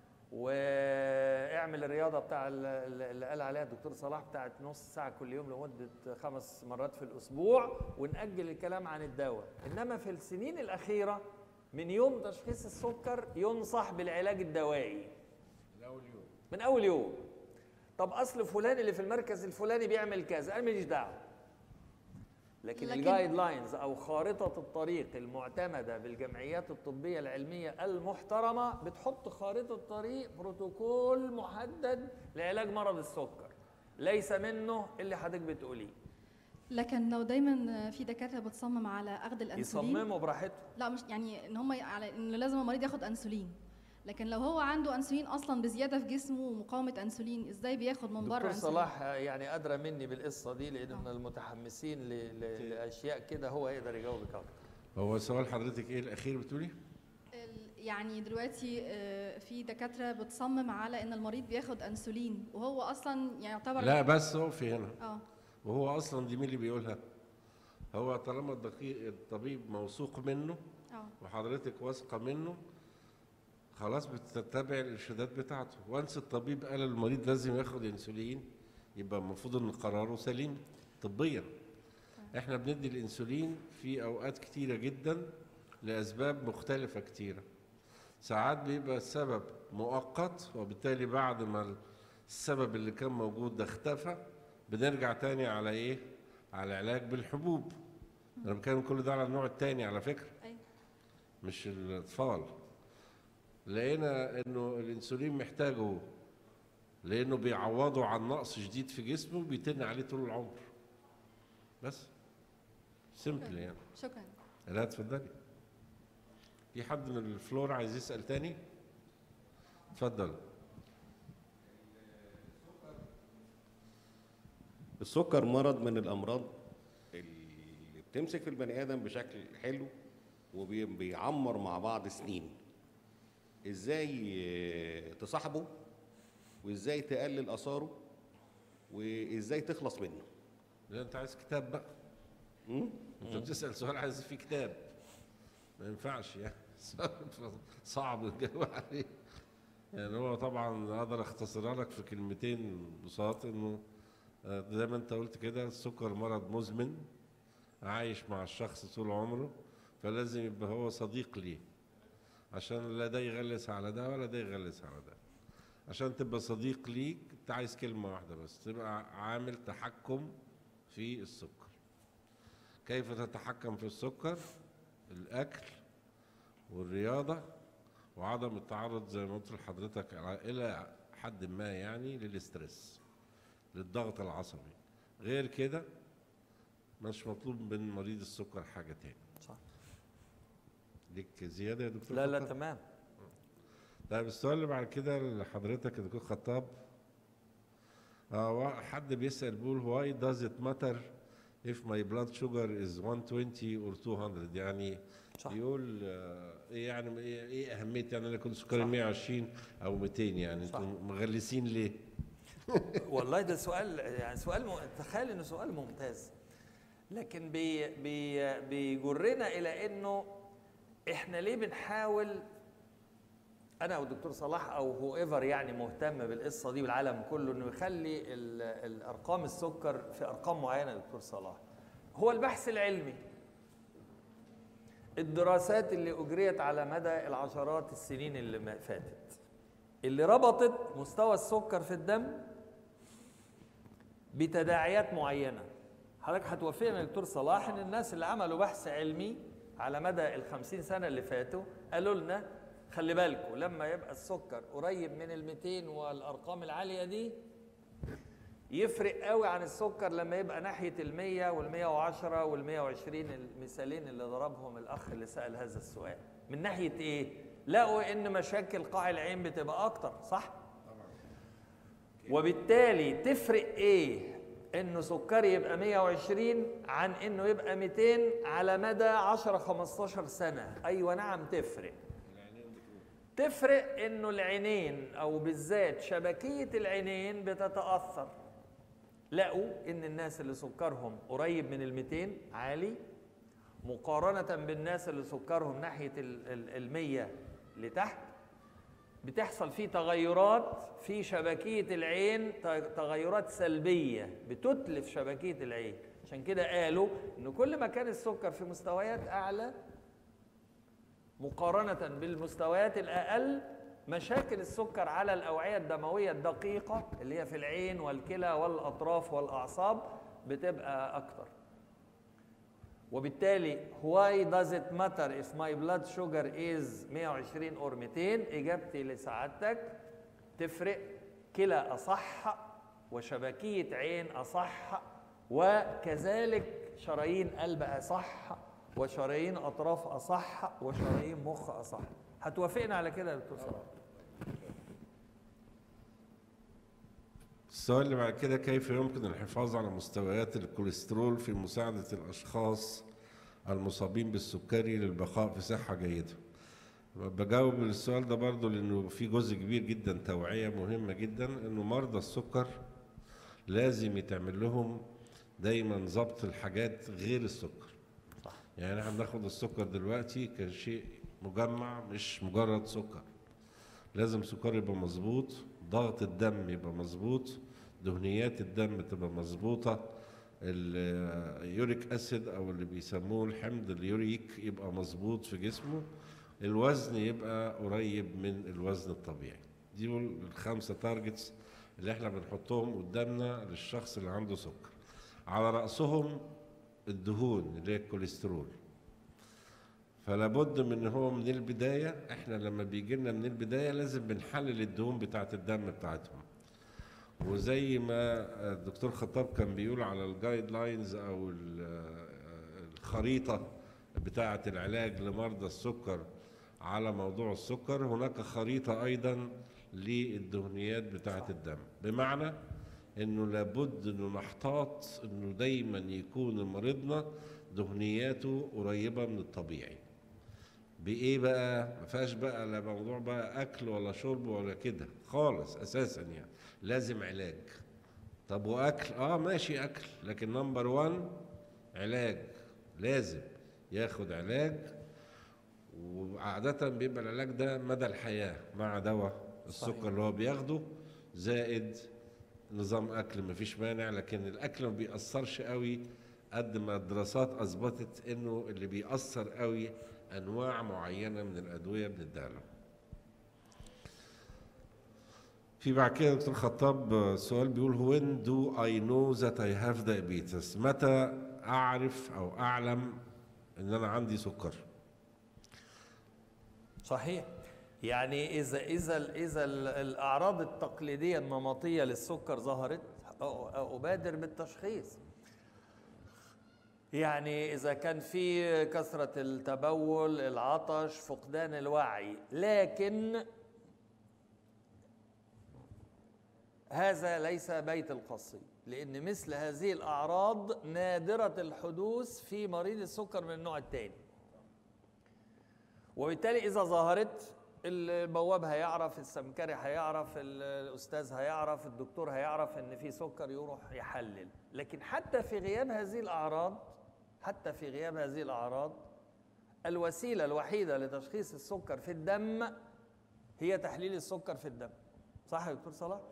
واعمل الرياضه بتاع اللي قال عليها الدكتور صلاح بتاعت نص ساعه كل يوم لمده خمس مرات في الاسبوع، ونأجل الكلام عن الدواء. انما في السنين الاخيره من يوم تشخيص السكر ينصح بالعلاج الدوائي من اول يوم، من اول يوم. طب اصل فلان اللي في المركز الفلاني بيعمل كذا، انا ماليش دعوه. لكن, لكن الجايد لاينز او خارطه الطريق المعتمده بالجمعيات الطبيه العلميه المحترمه بتحط خارطه طريق، بروتوكول محدد لعلاج مرض السكر، ليس منه اللي حضرتك بتقوليه. لكن لو دايما في دكاتره بتصمم على اخذ الانسولين، يصمموا براحتهم، لا مش يعني ان هم على ان لازم المريض ياخد انسولين، لكن لو هو عنده انسولين اصلا بزياده في جسمه ومقاومه انسولين، ازاي بياخد من بره انسولين؟ دكتور صلاح يعني ادرى مني بالقصه دي، لان من المتحمسين لاشياء كده، هو يقدر يجاوبك اكتر. هو سؤال حضرتك ايه الاخير بتقولي؟ يعني دلوقتي في دكاتره بتصمم على ان المريض بياخد انسولين وهو اصلا يعتبر، لا بس هو في هنا اه وهو اصلا دي مين اللي بيقولها؟ هو طالما الطبيب موثوق منه اه وحضرتك واثقه منه، خلاص بتتبع الارشادات بتاعته. وانس الطبيب قال المريض لازم ياخد انسولين، يبقى المفروض ان قراره سليم طبيا. احنا بندي الانسولين في اوقات كتيره جدا لاسباب مختلفه كتيره. ساعات بيبقى السبب مؤقت، وبالتالي بعد ما السبب اللي كان موجود ده اختفى بنرجع تاني على ايه؟ على علاج بالحبوب. انا بتكلم كل ده على النوع التاني على فكره، مش الاطفال. لقينا انه الانسولين محتاجه لانه بيعوضوا عن نقص شديد في جسمه بيتن عليه طول العمر. بس سيمبل يعني. شكرا. لا اتفضلي. في حد من الفلور عايز يسال تاني؟ اتفضل. السكر مرض من الامراض اللي بتمسك في البني ادم بشكل حلو وبيعمر مع بعض سنين. ازاي تصاحبه وازاي تقلل اثاره وازاي تخلص منه؟ لا انت عايز كتاب بقى. امم انت بتسال سؤال عايز فيه كتاب، ما ينفعش يعني صعب الجواب عليه. يعني هو طبعا اقدر اختصرها لك في كلمتين بساط، انه زي ما انت قلت كده السكر مرض مزمن عايش مع الشخص طول عمره، فلازم يبقى هو صديق ليه، عشان لا ده يغلس على ده ولا ده يغلس على ده. عشان تبقى صديق ليك انت عايز كلمة واحدة بس، تبقى عامل تحكم في السكر. كيف تتحكم في السكر؟ الأكل والرياضة وعدم التعرض زي ما قلت لحضرتك إلى حد ما يعني للاسترس، للضغط العصبي. غير كده مش مطلوب من مريض السكر حاجة تاني. صح. ليك زيادة يا دكتور؟ لا لا تمام. طيب السؤال اللي بعد كده لحضرتك يا دكتور خطاب، اه حد بيسأل بيقول why does it matter if my blood sugar is one twenty or two hundred؟ يعني صح. بيقول آه ايه يعني ايه, إيه اهميه يعني انا كنت سكري مية وعشرين او ميتين، يعني انتم مغلسين ليه؟ والله ده سؤال يعني سؤال م... تخيل انه سؤال ممتاز، لكن بي بي بيجرنا الى انه احنا ليه بنحاول، انا والدكتور صلاح او هو ايفر يعني مهتم بالقصه دي بالعالم كله، انه يخلي الارقام السكر في ارقام معينه يا دكتور صلاح. هو البحث العلمي، الدراسات اللي اجريت على مدى العشرات السنين اللي فاتت، اللي ربطت مستوى السكر في الدم بتداعيات معينه. حضرتك هتوافقنا يا دكتور صلاح ان الناس اللي عملوا بحث علمي على مدى الخمسين سنه اللي فاتوا قالوا لنا خلي بالكم لما يبقى السكر قريب من ال ميتين والارقام العاليه دي يفرق قوي عن السكر لما يبقى ناحيه ال مية وال مية وعشرة وال مية وعشرين، المثالين اللي ضربهم الاخ اللي سال هذا السؤال. من ناحيه ايه؟ لقوا ان مشاكل قاع العين بتبقى اكتر، صح؟ وبالتالي تفرق ايه انه سكري يبقى مية وعشرين عن انه يبقى ميتين على مدى عشرة خمستاشر سنه؟ ايوه نعم تفرق. تفرق انه العينين او بالذات شبكيه العينين بتتاثر. لقوا ان الناس اللي سكرهم قريب من ال ميتين عالي مقارنه بالناس اللي سكرهم ناحيه ال مية لتحت بتحصل فيه تغيرات في شبكيه العين، تغيرات سلبيه بتتلف شبكيه العين. عشان كده قالوا ان كل ما كان السكر في مستويات اعلى مقارنة بالمستويات الأقل، مشاكل السكر على الأوعية الدموية الدقيقة اللي هي في العين والكلى والأطراف والأعصاب بتبقى أكتر. وبالتالي why does it matter if my blood sugar is مية وعشرين or ميتين؟ إجابتي لسعادتك تفرق. كلى أصح وشبكية عين أصح وكذلك شرايين قلب أصح وشرايين اطراف اصح وشرايين مخ اصح. هتوافقنا على كده يا دكتور صلاح؟ السؤال اللي بعد كده كيف يمكن الحفاظ على مستويات الكوليسترول في مساعدة الاشخاص المصابين بالسكري للبقاء في صحة جيدة؟ بجاوب السؤال ده برضو لانه في جزء كبير جدا توعية مهمة جدا، انه مرضى السكر لازم يتعمل لهم دايما ضبط الحاجات غير السكر. يعني احنا بناخد السكر دلوقتي كشيء مجمع مش مجرد سكر. لازم سكر يبقى مظبوط، ضغط الدم يبقى مظبوط، دهنيات الدم تبقى مظبوطه، اليوريك اسيد او اللي بيسموه الحمض اليوريك يبقى مظبوط في جسمه، الوزن يبقى قريب من الوزن الطبيعي. دي الخمسه تارجتس اللي احنا بنحطهم قدامنا للشخص اللي عنده سكر. على راسهم الدهون اللي هي الكوليسترول. فلا بد من ان هو من البدايه، احنا لما بيجي لنا من البدايه لازم بنحلل الدهون بتاعه الدم بتاعتهم. وزي ما الدكتور خطاب كان بيقول على الجايد لاينز او الخريطه بتاعه العلاج لمرضى السكر على موضوع السكر، هناك خريطه ايضا للدهنيات بتاعه الدم، بمعنى انه لابد انه نحتاط انه دايما يكون مريضنا دهنياته قريبه من الطبيعي. بايه بقى؟ ما فيهاش بقى لا موضوع بقى اكل ولا شرب ولا كده خالص اساسا، يعني لازم علاج. طب واكل؟ اه ماشي اكل، لكن نمبر وان علاج، لازم ياخد علاج، وعادة بيبقى العلاج ده مدى الحياة مع دواء السكر اللي هو بياخده، زائد نظام اكل مفيش مانع، لكن الاكل ما بيأثرش قوي قد ما الدراسات اثبتت انه اللي بيأثر قوي انواع معينه من الادويه بنديها له. في بعد كده دكتور خطاب سؤال بيقول when do I know that I have diabetes؟ متى اعرف او اعلم ان انا عندي سكر؟ صحيح، يعني اذا اذا اذا الاعراض التقليديه النمطيه للسكر ظهرت ابادر بالتشخيص. يعني إذا كان في كثرة التبول، العطش، فقدان الوعي، لكن هذا ليس بيت القصيد، لأن مثل هذه الأعراض نادرة الحدوث في مريض السكر من النوع الثاني. وبالتالي إذا ظهرت البواب هيعرف، السمكري هيعرف، الأستاذ هيعرف، الدكتور هيعرف إن في سكر يروح يحلل. لكن حتى في غياب هذه الأعراض حتى في غياب هذه الأعراض الوسيلة الوحيدة لتشخيص السكر في الدم هي تحليل السكر في الدم. صح يا دكتور صلاح؟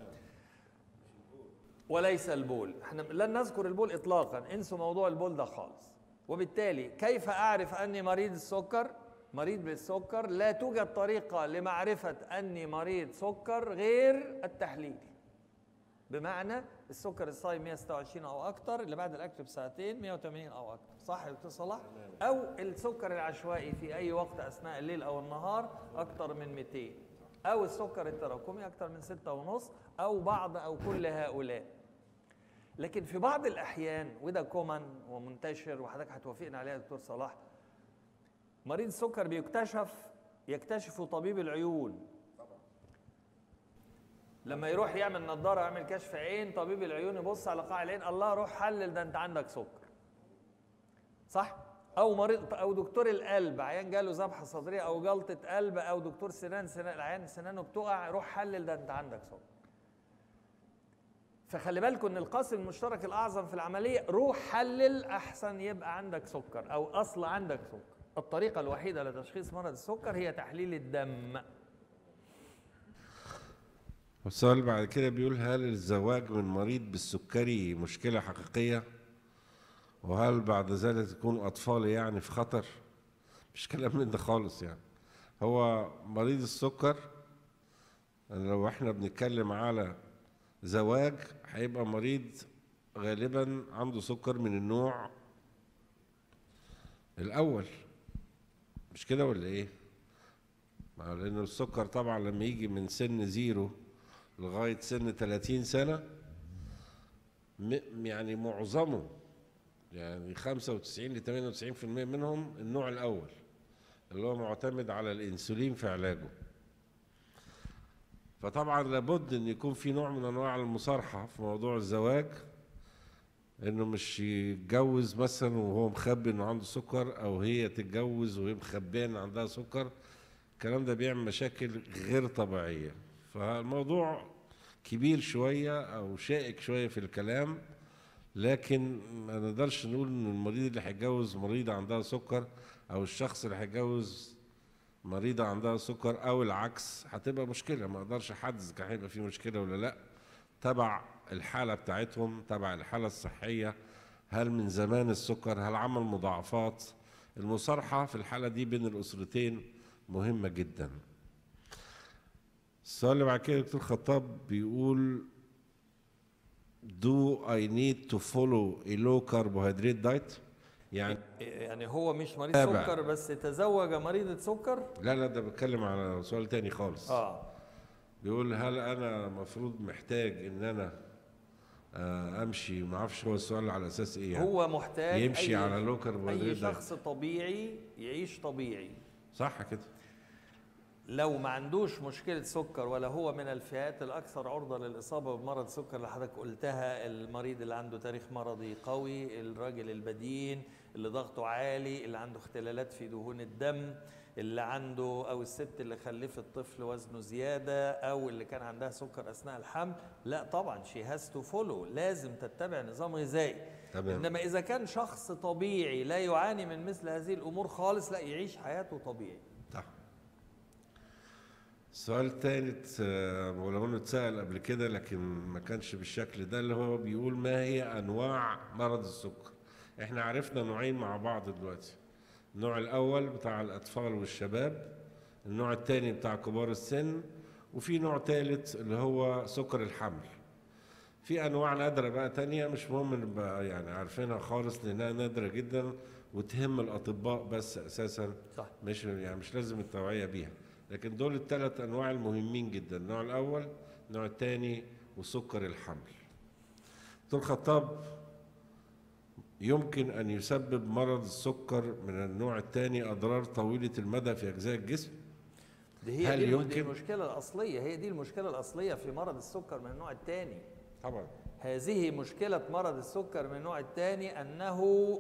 وليس البول. احنا لن نذكر البول إطلاقا، انسوا موضوع البول ده خالص. وبالتالي كيف أعرف أني مريض السكر؟ مريض بالسكر لا توجد طريقة لمعرفة أني مريض سكر غير التحليل. بمعنى السكر الصايم مئة وستة وعشرين او اكتر، اللي بعد الاكل بساعتين مئة وثمانين او اكتر. صح يا دكتور صلاح؟ او السكر العشوائي في اي وقت اثناء الليل او النهار اكتر من مئتين، او السكر التراكمي اكتر من ستة ونص، او بعض او كل هؤلاء. لكن في بعض الاحيان، وده كومن ومنتشر وحضرتك هتوافقنا عليها يا دكتور صلاح، مريض السكر بيكتشف يكتشفه طبيب العيون. لما يروح يعمل نظاره يعمل كشف عين، طبيب العيون يبص على قاع العين، الله روح حلل ده انت عندك سكر. صح؟ او مريض او دكتور القلب، عيان جاله ذبحه صدريه او جلطه قلب، او دكتور سنان سنان العيان سنانه بتقع، روح حلل ده انت عندك سكر. فخلي بالكم ان القاسم المشترك الاعظم في العمليه روح حلل احسن يبقى عندك سكر او اصل عندك سكر. الطريقه الوحيده لتشخيص مرض السكر هي تحليل الدم. السؤال بعد كده بيقول هل الزواج من مريض بالسكري مشكلة حقيقية؟ وهل بعد ذلك يكون أطفال يعني في خطر؟ مش كلام من ده خالص. يعني هو مريض السكر لو احنا بنتكلم على زواج هيبقى مريض غالبا عنده سكر من النوع الأول، مش كده ولا ايه؟ لأن السكر طبعا لما يجي من سن زيرو لغاية سن ثلاثين سنة يعني معظمه يعني خمسة وتسعين ل ثمانية وتسعين بالمئة منهم النوع الأول اللي هو معتمد على الإنسولين في علاجه. فطبعا لابد أن يكون في نوع من أنواع المصارحة في موضوع الزواج، إنه مش يتجوز مثلا وهو مخبي إنه عنده سكر، أو هي تتجوز وهي مخبية إن عندها سكر. الكلام ده بيعمل مشاكل غير طبيعية. فالموضوع كبير شوية أو شائك شوية في الكلام، لكن ما نقدرش نقول إن المريض اللي هيتجوز مريضة عندها سكر أو الشخص اللي هيتجوز مريضة عندها سكر أو العكس هتبقى مشكلة. ما أقدرش أحدد كان هيبقى في مشكلة ولا لأ، تبع الحالة بتاعتهم، تبع الحالة الصحية، هل من زمان السكر، هل عمل مضاعفات. المصارحة في الحالة دي بين الأسرتين مهمة جدا. السؤال اللي بعد كده دكتور خطاب بيقول Do I need to follow a low carbohydrate diet؟ يعني يعني هو مش مريض سكر بس تزوج مريضة سكر؟ لا لا ده بتكلم على سؤال تاني خالص. اه بيقول هل انا المفروض محتاج ان انا امشي، ما اعرفش هو السؤال على اساس ايه يعني. هو محتاج يمشي أي على لو كربوهيدرات. اي شخص طبيعي يعيش طبيعي، صح كده. لو ما عندوش مشكله سكر ولا هو من الفئات الاكثر عرضه للاصابه بمرض السكر اللي حضرتك قلتها، المريض اللي عنده تاريخ مرضي قوي، الراجل البدين اللي ضغطه عالي، اللي عنده اختلالات في دهون الدم، اللي عنده، او الست اللي خلفت طفل وزنه زياده، او اللي كان عندها سكر اثناء الحمل، لا طبعا شي هاز تو فولو، لازم تتبع نظام غذائي. تمام. انما اذا كان شخص طبيعي لا يعاني من مثل هذه الامور خالص، لا يعيش حياته طبيعي. صح. السؤال الثالث ولو انه اتسال قبل كده لكن ما كانش بالشكل ده، اللي هو بيقول ما هي انواع مرض السكر؟ احنا عرفنا نوعين مع بعض دلوقتي، النوع الاول بتاع الاطفال والشباب، النوع الثاني بتاع كبار السن، وفي نوع ثالث اللي هو سكر الحمل. في انواع نادره بقى تانية مش مهم نبقى يعني عارفينها خالص لانها نادره جدا وتهم الاطباء بس اساسا. صح. مش يعني مش لازم التوعيه بيها، لكن دول الثلاث انواع المهمين جدا، النوع الاول، النوع الثاني، وسكر الحمل. دكتور خطاب، يمكن ان يسبب مرض السكر من النوع الثاني اضرار طويله المدى في اجزاء الجسم؟ دي هي هل دي يمكن؟ دي المشكله الاصليه، هي دي المشكله الاصليه في مرض السكر من النوع الثاني. طبعا. هذه مشكله مرض السكر من النوع الثاني، انه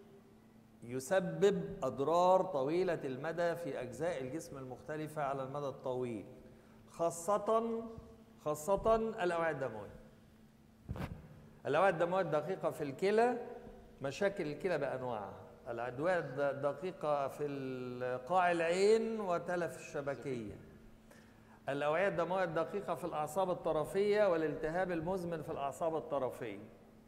يسبب أضرار طويلة المدى في أجزاء الجسم المختلفة على المدى الطويل، خاصة خاصة الأوعية الدموية. الأوعية الدموية الدقيقة في الكلى، مشاكل الكلى بأنواعها، الأدوية الدقيقة في قاع العين وتلف الشبكية، الأوعية الدموية الدقيقة في الأعصاب الطرفية والالتهاب المزمن في الأعصاب الطرفية،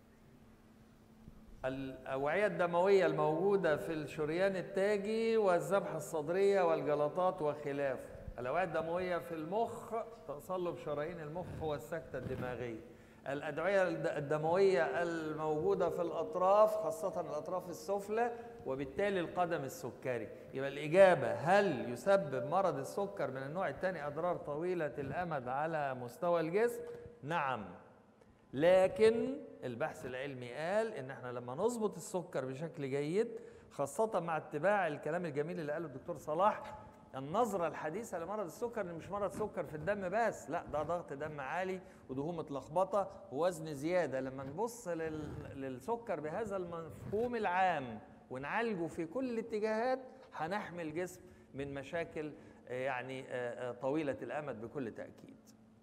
الأوعية الدموية الموجودة في الشريان التاجي والذبحة الصدرية والجلطات وخلافه، الأوعية الدموية في المخ، تصلب شرايين المخ والسكتة الدماغية، الأدوية الدموية الموجودة في الأطراف خاصة الأطراف السفلى وبالتالي القدم السكري. يبقى الإجابة هل يسبب مرض السكر من النوع الثاني أضرار طويلة الأمد على مستوى الجسم؟ نعم، لكن البحث العلمي قال ان احنا لما نظبط السكر بشكل جيد، خاصة مع اتباع الكلام الجميل اللي قاله الدكتور صلاح، النظرة الحديثة لمرض السكر ان مش مرض سكر في الدم بس، لا ده ضغط دم عالي ودهون متلخبطة ووزن زيادة. لما نبص للسكر بهذا المفهوم العام ونعالجه في كل الاتجاهات، هنحمي الجسم من مشاكل يعني طويلة الأمد بكل تأكيد.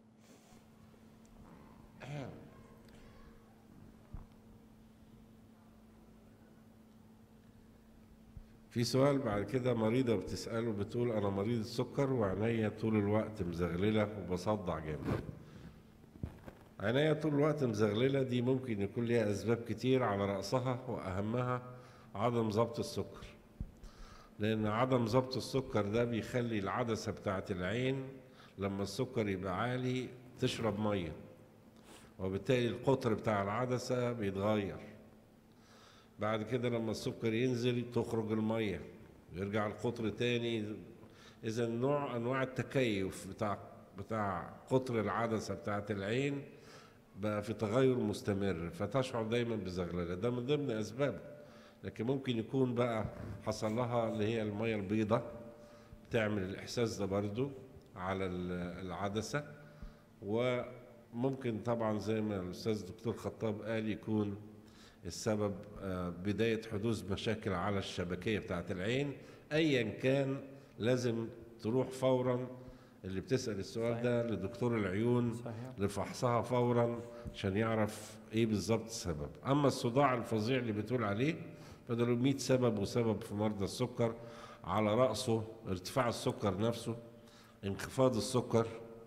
في سؤال بعد كده، مريضة بتسأله بتقول أنا مريضة سكر وعينيا طول الوقت مزغللة وبصدع جامد. عينيا طول الوقت مزغللة دي ممكن يكون ليها أسباب كتير، على رأسها وأهمها عدم ضبط السكر، لأن عدم ضبط السكر ده بيخلي العدسة بتاعة العين لما السكر يبقى عالي تشرب مية، وبالتالي القطر بتاع العدسة بيتغير. بعد كده لما السكر ينزل تخرج المية يرجع القطر تاني. إذا نوع أنواع التكيف بتاع بتاع قطر العدسة بتاعة العين بقى في تغير مستمر، فتشعر دايما بزغللة، ده من ضمن أسبابه. لكن ممكن يكون بقى حصل لها اللي هي المية البيضاء بتعمل الإحساس ده برضو على العدسة، وممكن طبعا زي ما الأستاذ دكتور خطاب قال يكون السبب بداية حدوث مشاكل على الشبكية بتاعة العين. أيا كان لازم تروح فورا، اللي بتسأل السؤال صحيح. ده لدكتور العيون صحيح. لفحصها فورا عشان يعرف ايه بالظبط السبب. اما الصداع الفظيع اللي بتقول عليه فده له مئة سبب وسبب في مرضى السكر، على رأسه ارتفاع السكر نفسه، انخفاض السكر،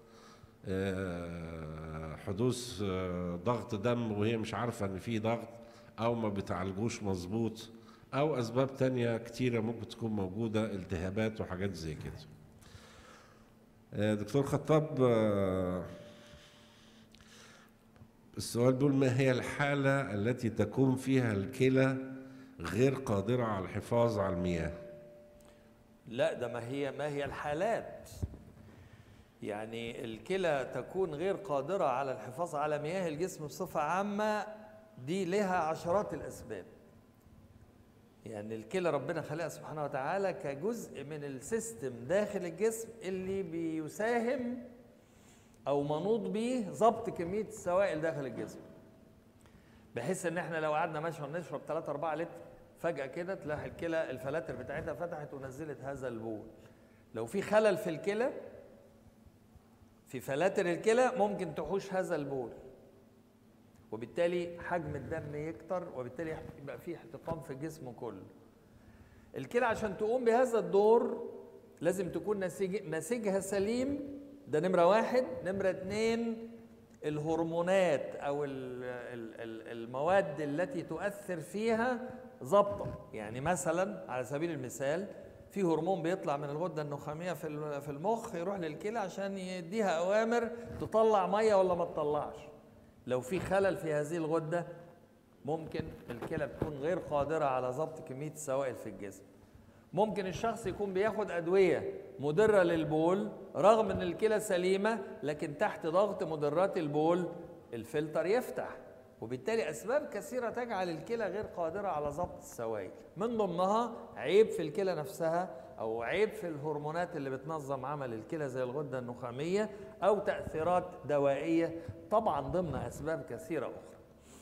حدوث ضغط دم وهي مش عارفة ان في ضغط، او ما بتعالجوش مظبوط، او اسباب تانية كتيرة ممكن تكون موجودة، التهابات وحاجات زي كده. دكتور خطاب، السؤال بيقول ما هي الحالة التي تكون فيها الكلى غير قادرة على الحفاظ على المياه؟ لا ده ما هي ما هي الحالات. يعني الكلى تكون غير قادرة على الحفاظ على مياه الجسم بصفة عامة، دي لها عشرات الأسباب. يعني الكلى ربنا خلقها سبحانه وتعالى كجزء من السيستم داخل الجسم اللي بيساهم أو منوط به ضبط كمية السوائل داخل الجسم، بحيث إن إحنا لو قعدنا مثلا نشرب ثلاثة أربعة لتر فجأة كده تلاقي الكلى الفلاتر بتاعتها فتحت ونزلت هذا البول. لو في خلل في الكلى، في فلاتر الكلى، ممكن تحوش هذا البول، وبالتالي حجم الدم يكتر، وبالتالي يبقى فيه احتقان في الجسم كله. الكلى عشان تقوم بهذا الدور لازم تكون نسيج نسيجها سليم، ده نمرة واحد. نمرة اتنين، الهرمونات أو المواد التي تؤثر فيها ضبطة. يعني مثلا على سبيل المثال في هرمون بيطلع من الغدة النخامية في المخ يروح للكلى عشان يديها أوامر تطلع مية ولا ما تطلعش. لو في خلل في هذه الغدة ممكن الكلى تكون غير قادرة على ضبط كمية السوائل في الجسم. ممكن الشخص يكون بياخد أدوية مضرة للبول رغم ان الكلى سليمة، لكن تحت ضغط مضرات البول الفلتر يفتح، وبالتالي أسباب كثيرة تجعل الكلى غير قادرة على ضبط السوائل، من ضمنها عيب في الكلى نفسها أو عيب في الهرمونات اللي بتنظم عمل الكلى زي الغدة النخامية، أو تأثيرات دوائية، طبعا ضمن أسباب كثيرة أخرى.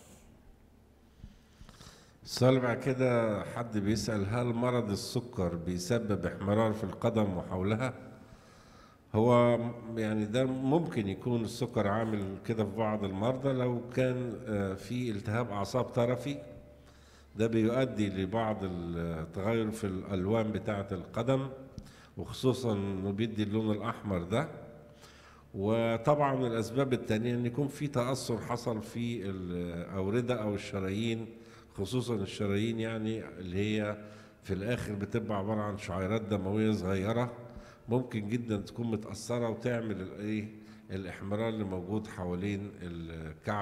السؤال بعد كده حد بيسأل: هل مرض السكر بيسبب احمرار في القدم وحولها؟ هو يعني ده ممكن يكون السكر عامل كده في بعض المرضى لو كان في التهاب أعصاب طرفي، ده بيؤدي لبعض التغير في الألوان بتاعة القدم، وخصوصا انه بيدي اللون الأحمر ده. وطبعا الأسباب التانية ان يكون في تأثر حصل في الأوردة أو الشرايين، خصوصا الشرايين يعني اللي هي في الآخر بتبقى عبارة عن شعيرات دموية صغيرة، ممكن جدا تكون متأثرة وتعمل الايه الإحمرار اللي موجود حوالين الكعب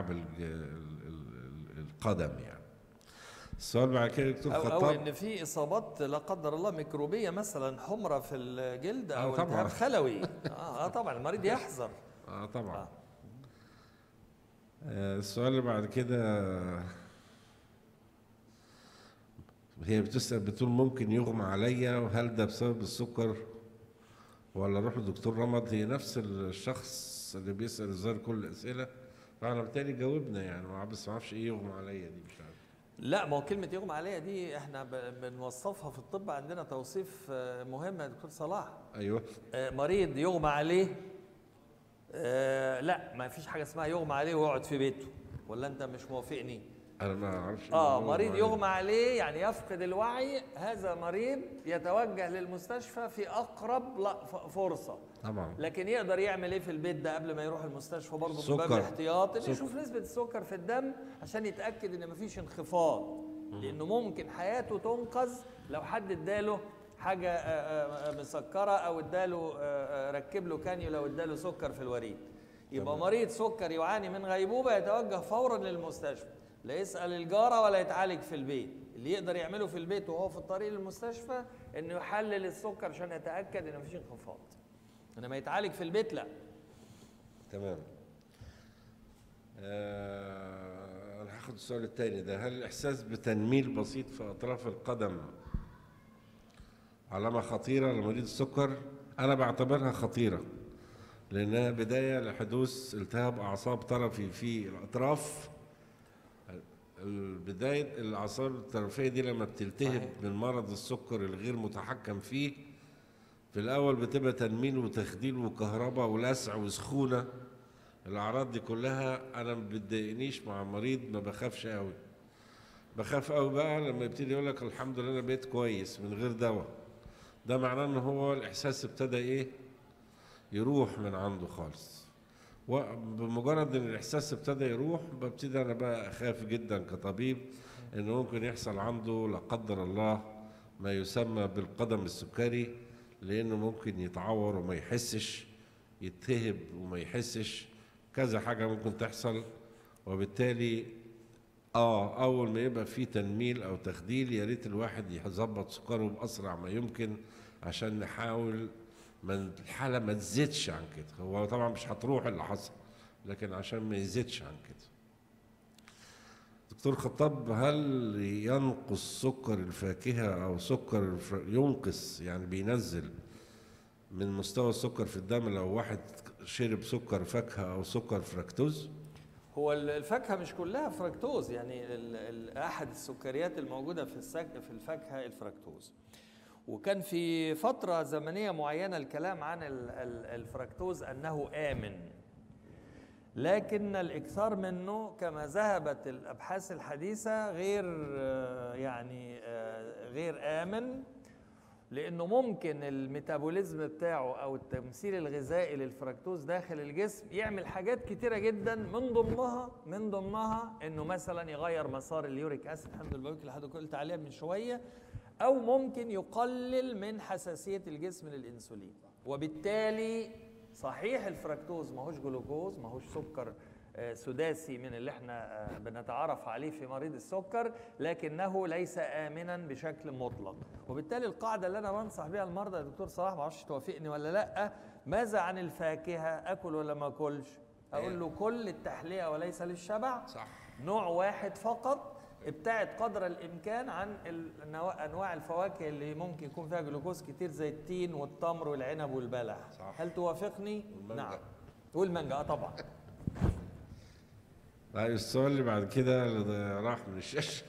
القدم يعني. السؤال بعد كده دكتور أو, خطاب، أو إن في إصابات لا قدر الله ميكروبية مثلا، حمرة في الجلد أو آه التهاب خلوي. آه, آه طبعا المريض يحذر. اه طبعا. آه. آه السؤال اللي بعد كده هي بتسأل بتقول: ممكن يغمى عليا وهل ده بسبب السكر ولا اروح لدكتور رمد؟ هي نفس الشخص اللي بيسأل الظاهر كل الأسئلة، فأنا بالتالي جاوبنا يعني، بس ما اعرفش ايه يغمى عليا دي، مش عارف. لا، ما هو كلمة يغمى عليا دي احنا بنوصفها في الطب، عندنا توصيف مهم يا دكتور صلاح. ايوه. آه مريض يغمى عليه، آه لا ما فيش حاجة اسمها يغمى عليه ويقعد في بيته، ولا انت مش موافقني؟ انا ما اعرفش. اه مريض يغمى عليه يعني يفقد الوعي، هذا مريض يتوجه للمستشفى في اقرب لا فرصه طبعا. لكن يقدر يعمل ايه في البيت ده قبل ما يروح المستشفى برضه من باب الاحتياط، انه يشوف نسبه السكر في الدم عشان يتاكد ان مفيش انخفاض، لانه ممكن حياته تنقذ لو حد اداله حاجه مسكره او اداله ركب له كانيولا واداله سكر في الوريد. يبقى مريض سكر يعاني من غيبوبه يتوجه فورا للمستشفى، لا يسأل الجارة ولا يتعالج في البيت. اللي يقدر يعمله في البيت وهو في الطريق للمستشفى انه يحلل السكر عشان يتأكد انه مفيش انخفاض، انما يتعالج في البيت لا. تمام. آه انا هاخد السؤال الثاني ده: هل الاحساس بتنميل بسيط في اطراف القدم علامة خطيرة لمريض السكر؟ انا بعتبرها خطيرة لانها بداية لحدوث التهاب اعصاب طرفي في الاطراف. بداية الأعصاب الطرفية دي لما بتلتهب صحيح. من مرض السكر الغير متحكم فيه، في الأول بتبقى تنميل وتخديل وكهرباء ولسع وسخونة. الأعراض دي كلها أنا ما بتضايقنيش مع المريض، ما بخافش قوي. بخاف قوي بقى لما يبتدي يقول لك الحمد لله أنا بقيت كويس من غير دواء، ده معناه إن هو الإحساس ابتدى إيه يروح من عنده خالص. وبمجرد ان الاحساس ابتدى يروح ببتدي انا بقى اخاف جدا كطبيب انه ممكن يحصل عنده لا قدر الله ما يسمى بالقدم السكري، لانه ممكن يتعور وما يحسش، يتهب وما يحسش، كذا حاجه ممكن تحصل. وبالتالي اه اول ما يبقى في تنميل او تخديل يا ريت الواحد يظبط سكره باسرع ما يمكن عشان نحاول ما الحاله ما تزيدش عن كده. هو طبعا مش هتروح اللي حصل، لكن عشان ما يزيدش عن كده. دكتور خطاب، هل ينقص سكر الفاكهه او سكر الف... ينقص يعني بينزل من مستوى السكر في الدم لو واحد شرب سكر فاكهه او سكر فركتوز؟ هو الفاكهه مش كلها فركتوز، يعني ال ال احد السكريات الموجوده في السك في الفاكهه الفركتوز. وكان في فتره زمنيه معينه الكلام عن ال ال الفركتوز انه امن، لكن الاكثار منه كما ذهبت الابحاث الحديثه غير يعني غير امن، لانه ممكن الميتابوليزم بتاعه او التمثيل الغذائي للفركتوز داخل الجسم يعمل حاجات كتيره جدا، من ضمنها من ضمنها انه مثلا يغير مسار اليوريك اسيد، الحمد لله اللي حضرتك قلت عليها من شويه، او ممكن يقلل من حساسيه الجسم للانسولين. وبالتالي صحيح الفركتوز ما هوش جلوكوز، ما هوش سكر سداسي من اللي احنا بنتعرف عليه في مريض السكر، لكنه ليس آمنا بشكل مطلق. وبالتالي القاعدة اللي أنا بنصح بها المرضى يا دكتور صلاح، ما اعرفش توافقني ولا لأ، ماذا عن الفاكهة؟ أكل ولا ما أكلش؟ أقول له كل للتحلية وليس للشبع. صح. نوع واحد فقط، ابتعد قدر الإمكان عن أنواع الفواكه اللي ممكن يكون فيها جلوكوز كتير زي التين والتمر والعنب والبلح. صح. هل توافقني؟ والمانجا. نعم. والمانجا اه طبعا. طيب السؤال اللي بعد كده اللي راح من الشاشة،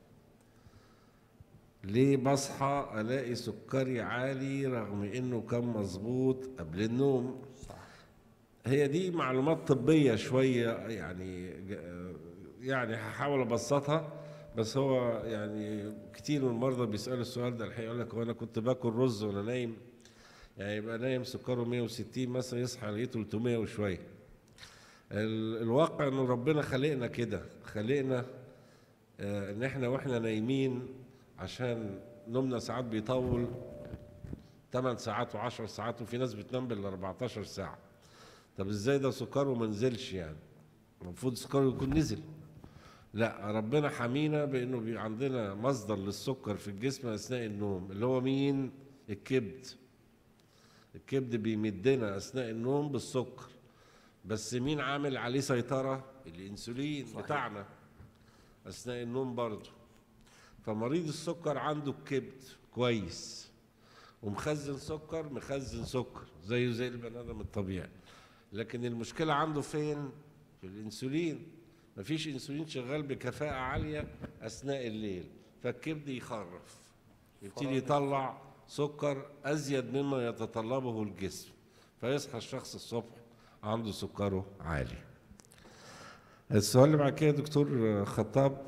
ليه بصحى ألاقي سكري عالي رغم إنه كان مظبوط قبل النوم؟ صح. هي دي معلومات طبية شوية، يعني يعني هحاول أبسطها، بس هو يعني كتير من المرضى بيسألوا السؤال ده الحقيقة، يقول لك هو أنا كنت باكل رز وأنا نايم، يعني يبقى نايم سكره مية وستين مثلا، يصحى يلاقيه تلتمية وشوية. الواقع انه ربنا خلقنا كده، خلقنا آه ان احنا واحنا نايمين عشان نومنا ساعات بيطول ثمان ساعات وعشر ساعات، وفي ناس بتنام بال أربعتاشر ساعة. طب ازاي ده سكره ما نزلش؟ يعني المفروض سكره يكون نزل. لا، ربنا حمينا بانه عندنا مصدر للسكر في الجسم اثناء النوم، اللي هو مين؟ الكبد. الكبد بيمدنا اثناء النوم بالسكر، بس مين عامل عليه سيطرة؟ الانسولين. صحيح. بتاعنا اثناء النوم برضه. فمريض السكر عنده الكبد كويس ومخزن سكر، مخزن سكر زيه زي البني ادم الطبيعي، لكن المشكلة عنده فين؟ في الانسولين. مفيش انسولين شغال بكفاءة عالية اثناء الليل، فالكبد يخرف، يبتدي يطلع سكر ازيد مما يتطلبه الجسم، فيصحى الشخص الصبح عنده سكره عالي. السؤال اللي بعد كده دكتور خطاب،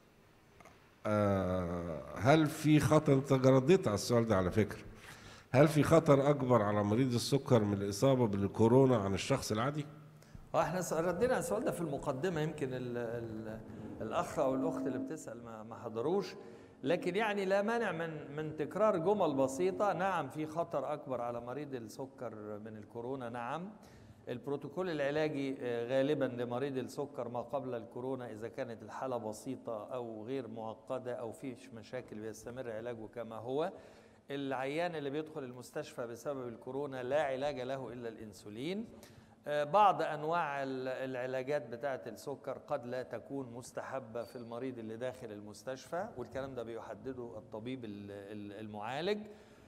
هل في خطر، انت رديت على السؤال ده على فكرة، هل في خطر اكبر على مريض السكر من الاصابة بالكورونا عن الشخص العادي؟ اه احنا ردينا على السؤال ده في المقدمة، يمكن ال ال الاخ او الاخت اللي بتسأل ما, ما حضروش، لكن يعني لا مانع من من تكرار جمل بسيطة. نعم في خطر اكبر على مريض السكر من الكورونا، نعم. البروتوكول العلاجي غالبا لمريض السكر ما قبل الكورونا، إذا كانت الحالة بسيطة أو غير معقدة أو فيش مشاكل بيستمر علاجه كما هو. العيان اللي بيدخل المستشفى بسبب الكورونا لا علاج له إلا الإنسولين. بعض أنواع العلاجات بتاعة السكر قد لا تكون مستحبة في المريض اللي داخل المستشفى، والكلام ده بيحدده الطبيب المعالج.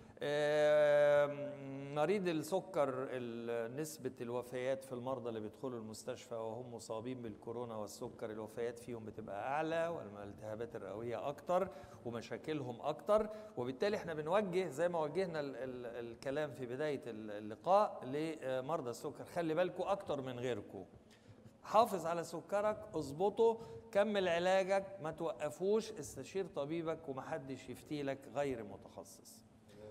مريض السكر نسبة الوفيات في المرضى اللي بيدخلوا المستشفى وهم مصابين بالكورونا والسكر، الوفيات فيهم بتبقى أعلى والالتهابات الرئوية أكتر ومشاكلهم أكتر. وبالتالي احنا بنوجه زي ما وجهنا ال ال الكلام في بداية اللقاء لمرضى السكر، خلي بالكم أكتر من غيركم، حافظ على سكرك، اظبطه، كمل علاجك، ما توقفوش، استشير طبيبك ومحدش يفتيلك غير متخصص.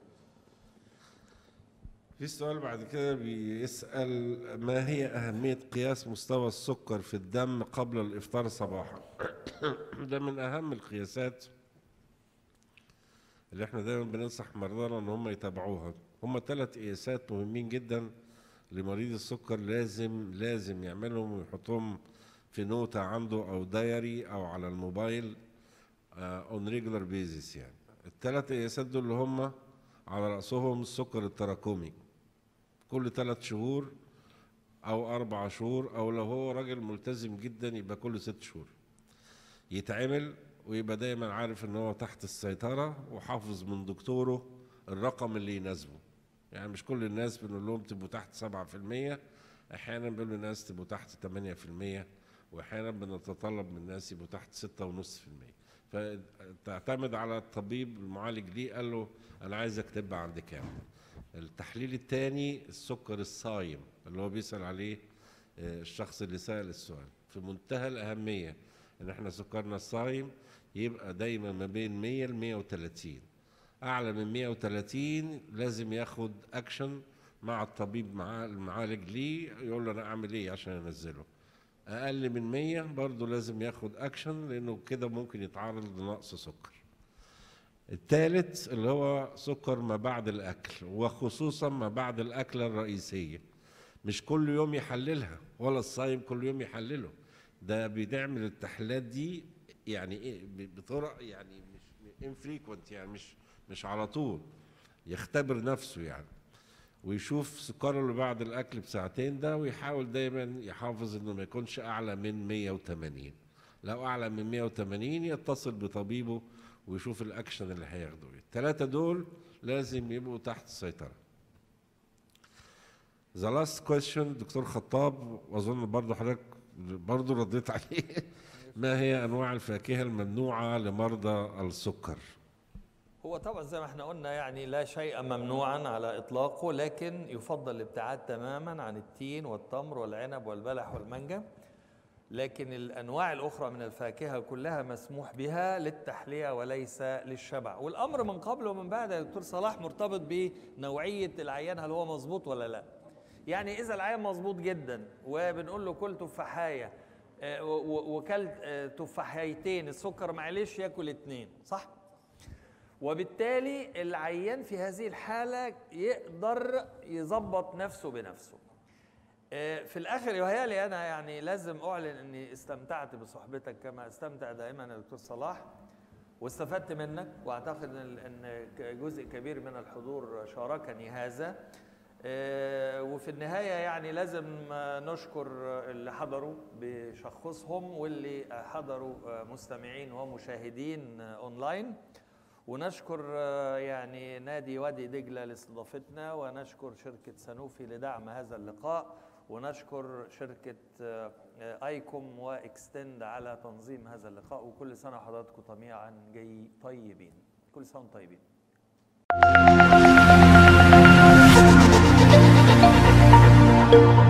في سؤال بعد كده بيسأل، ما هي أهمية قياس مستوى السكر في الدم قبل الإفطار صباحا؟ ده من أهم القياسات اللي احنا دايما بننصح مرضانا ان هم يتابعوها. هم ثلاث قياسات مهمين جدا لمريض السكر، لازم لازم يعملهم ويحطهم في نوتة عنده أو دايري أو على الموبايل اون ريجولار بيزيس. يعني الثلاث قياسات دول اللي هم على رأسهم السكر التراكمي، كل ثلاث شهور او اربع شهور، او لو هو راجل ملتزم جدا يبقى كل ست شهور يتعمل، ويبقى دايما عارف ان هو تحت السيطرة وحافظ من دكتوره الرقم اللي يناسبه. يعني مش كل الناس بنقول لهم تبقوا تحت سبعة في المية، احيانا بنقول للناس تبقوا تحت ثمانية في المية، واحيانا بنتطلب من الناس يبقوا تحت ستة ونص في المية. فتعتمد على الطبيب المعالج ليه، قال له انا عايزك تبقى عند كام. التحليل الثاني السكر الصايم اللي هو بيسأل عليه الشخص اللي سأل السؤال، في منتهى الأهمية ان احنا سكرنا الصايم يبقى دايما ما بين مية ل مية وتلاتين. اعلى من مية وتلاتين لازم ياخد اكشن مع الطبيب مع المعالج ليه، يقول له انا اعمل ايه عشان انزله. اقل من مية برضه لازم ياخد اكشن، لانه كده ممكن يتعرض لنقص سكر. الثالث اللي هو سكر ما بعد الاكل، وخصوصا ما بعد الاكله الرئيسيه. مش كل يوم يحللها، ولا الصايم كل يوم يحلله، ده بنعمل التحليلات دي يعني ايه بطرق يعني مش انفريكوينت، يعني مش مش على طول، يختبر نفسه يعني، ويشوف سكره اللي بعد الاكل بساعتين ده، ويحاول دايما يحافظ انه ما يكونش اعلى من مية وتمانين. لو اعلى من مية وتمانين يتصل بطبيبه ويشوف الاكشن اللي هياخده. الثلاثه دول لازم يبقوا تحت السيطره. The last question دكتور خطاب، واظن برضه حضرتك برضه رديت عليه. ما هي انواع الفاكهه الممنوعه لمرضى السكر؟ هو طبعا زي ما احنا قلنا يعني لا شيء ممنوعا على اطلاقه، لكن يفضل الابتعاد تماما عن التين والتمر والعنب والبلح والمانجا. لكن الانواع الاخرى من الفاكهه كلها مسموح بها للتحليه وليس للشبع. والامر من قبل ومن بعد يا دكتور صلاح مرتبط بنوعيه العيان، هل هو مظبوط ولا لا. يعني اذا العيان مظبوط جدا وبنقول له كل تفاحيه وكلت تفاحيتين، السكر معلش ياكل اتنين، صح؟ وبالتالي العيان في هذه الحالة يقدر يظبط نفسه بنفسه. في الآخر يهيألي أنا يعني لازم أعلن أني استمتعت بصحبتك كما استمتع دائما يا دكتور صلاح، واستفدت منك، وأعتقد أن جزء كبير من الحضور شاركني هذا. وفي النهاية يعني لازم نشكر اللي حضروا بشخصهم واللي حضروا مستمعين ومشاهدين أونلاين، ونشكر يعني نادي وادي دجلة لاستضافتنا، ونشكر شركة سانوفي لدعم هذا اللقاء، ونشكر شركة ايكوم واكستند على تنظيم هذا اللقاء. وكل سنة وحضراتكم جميعا جاي طيبين، كل سنة طيبين.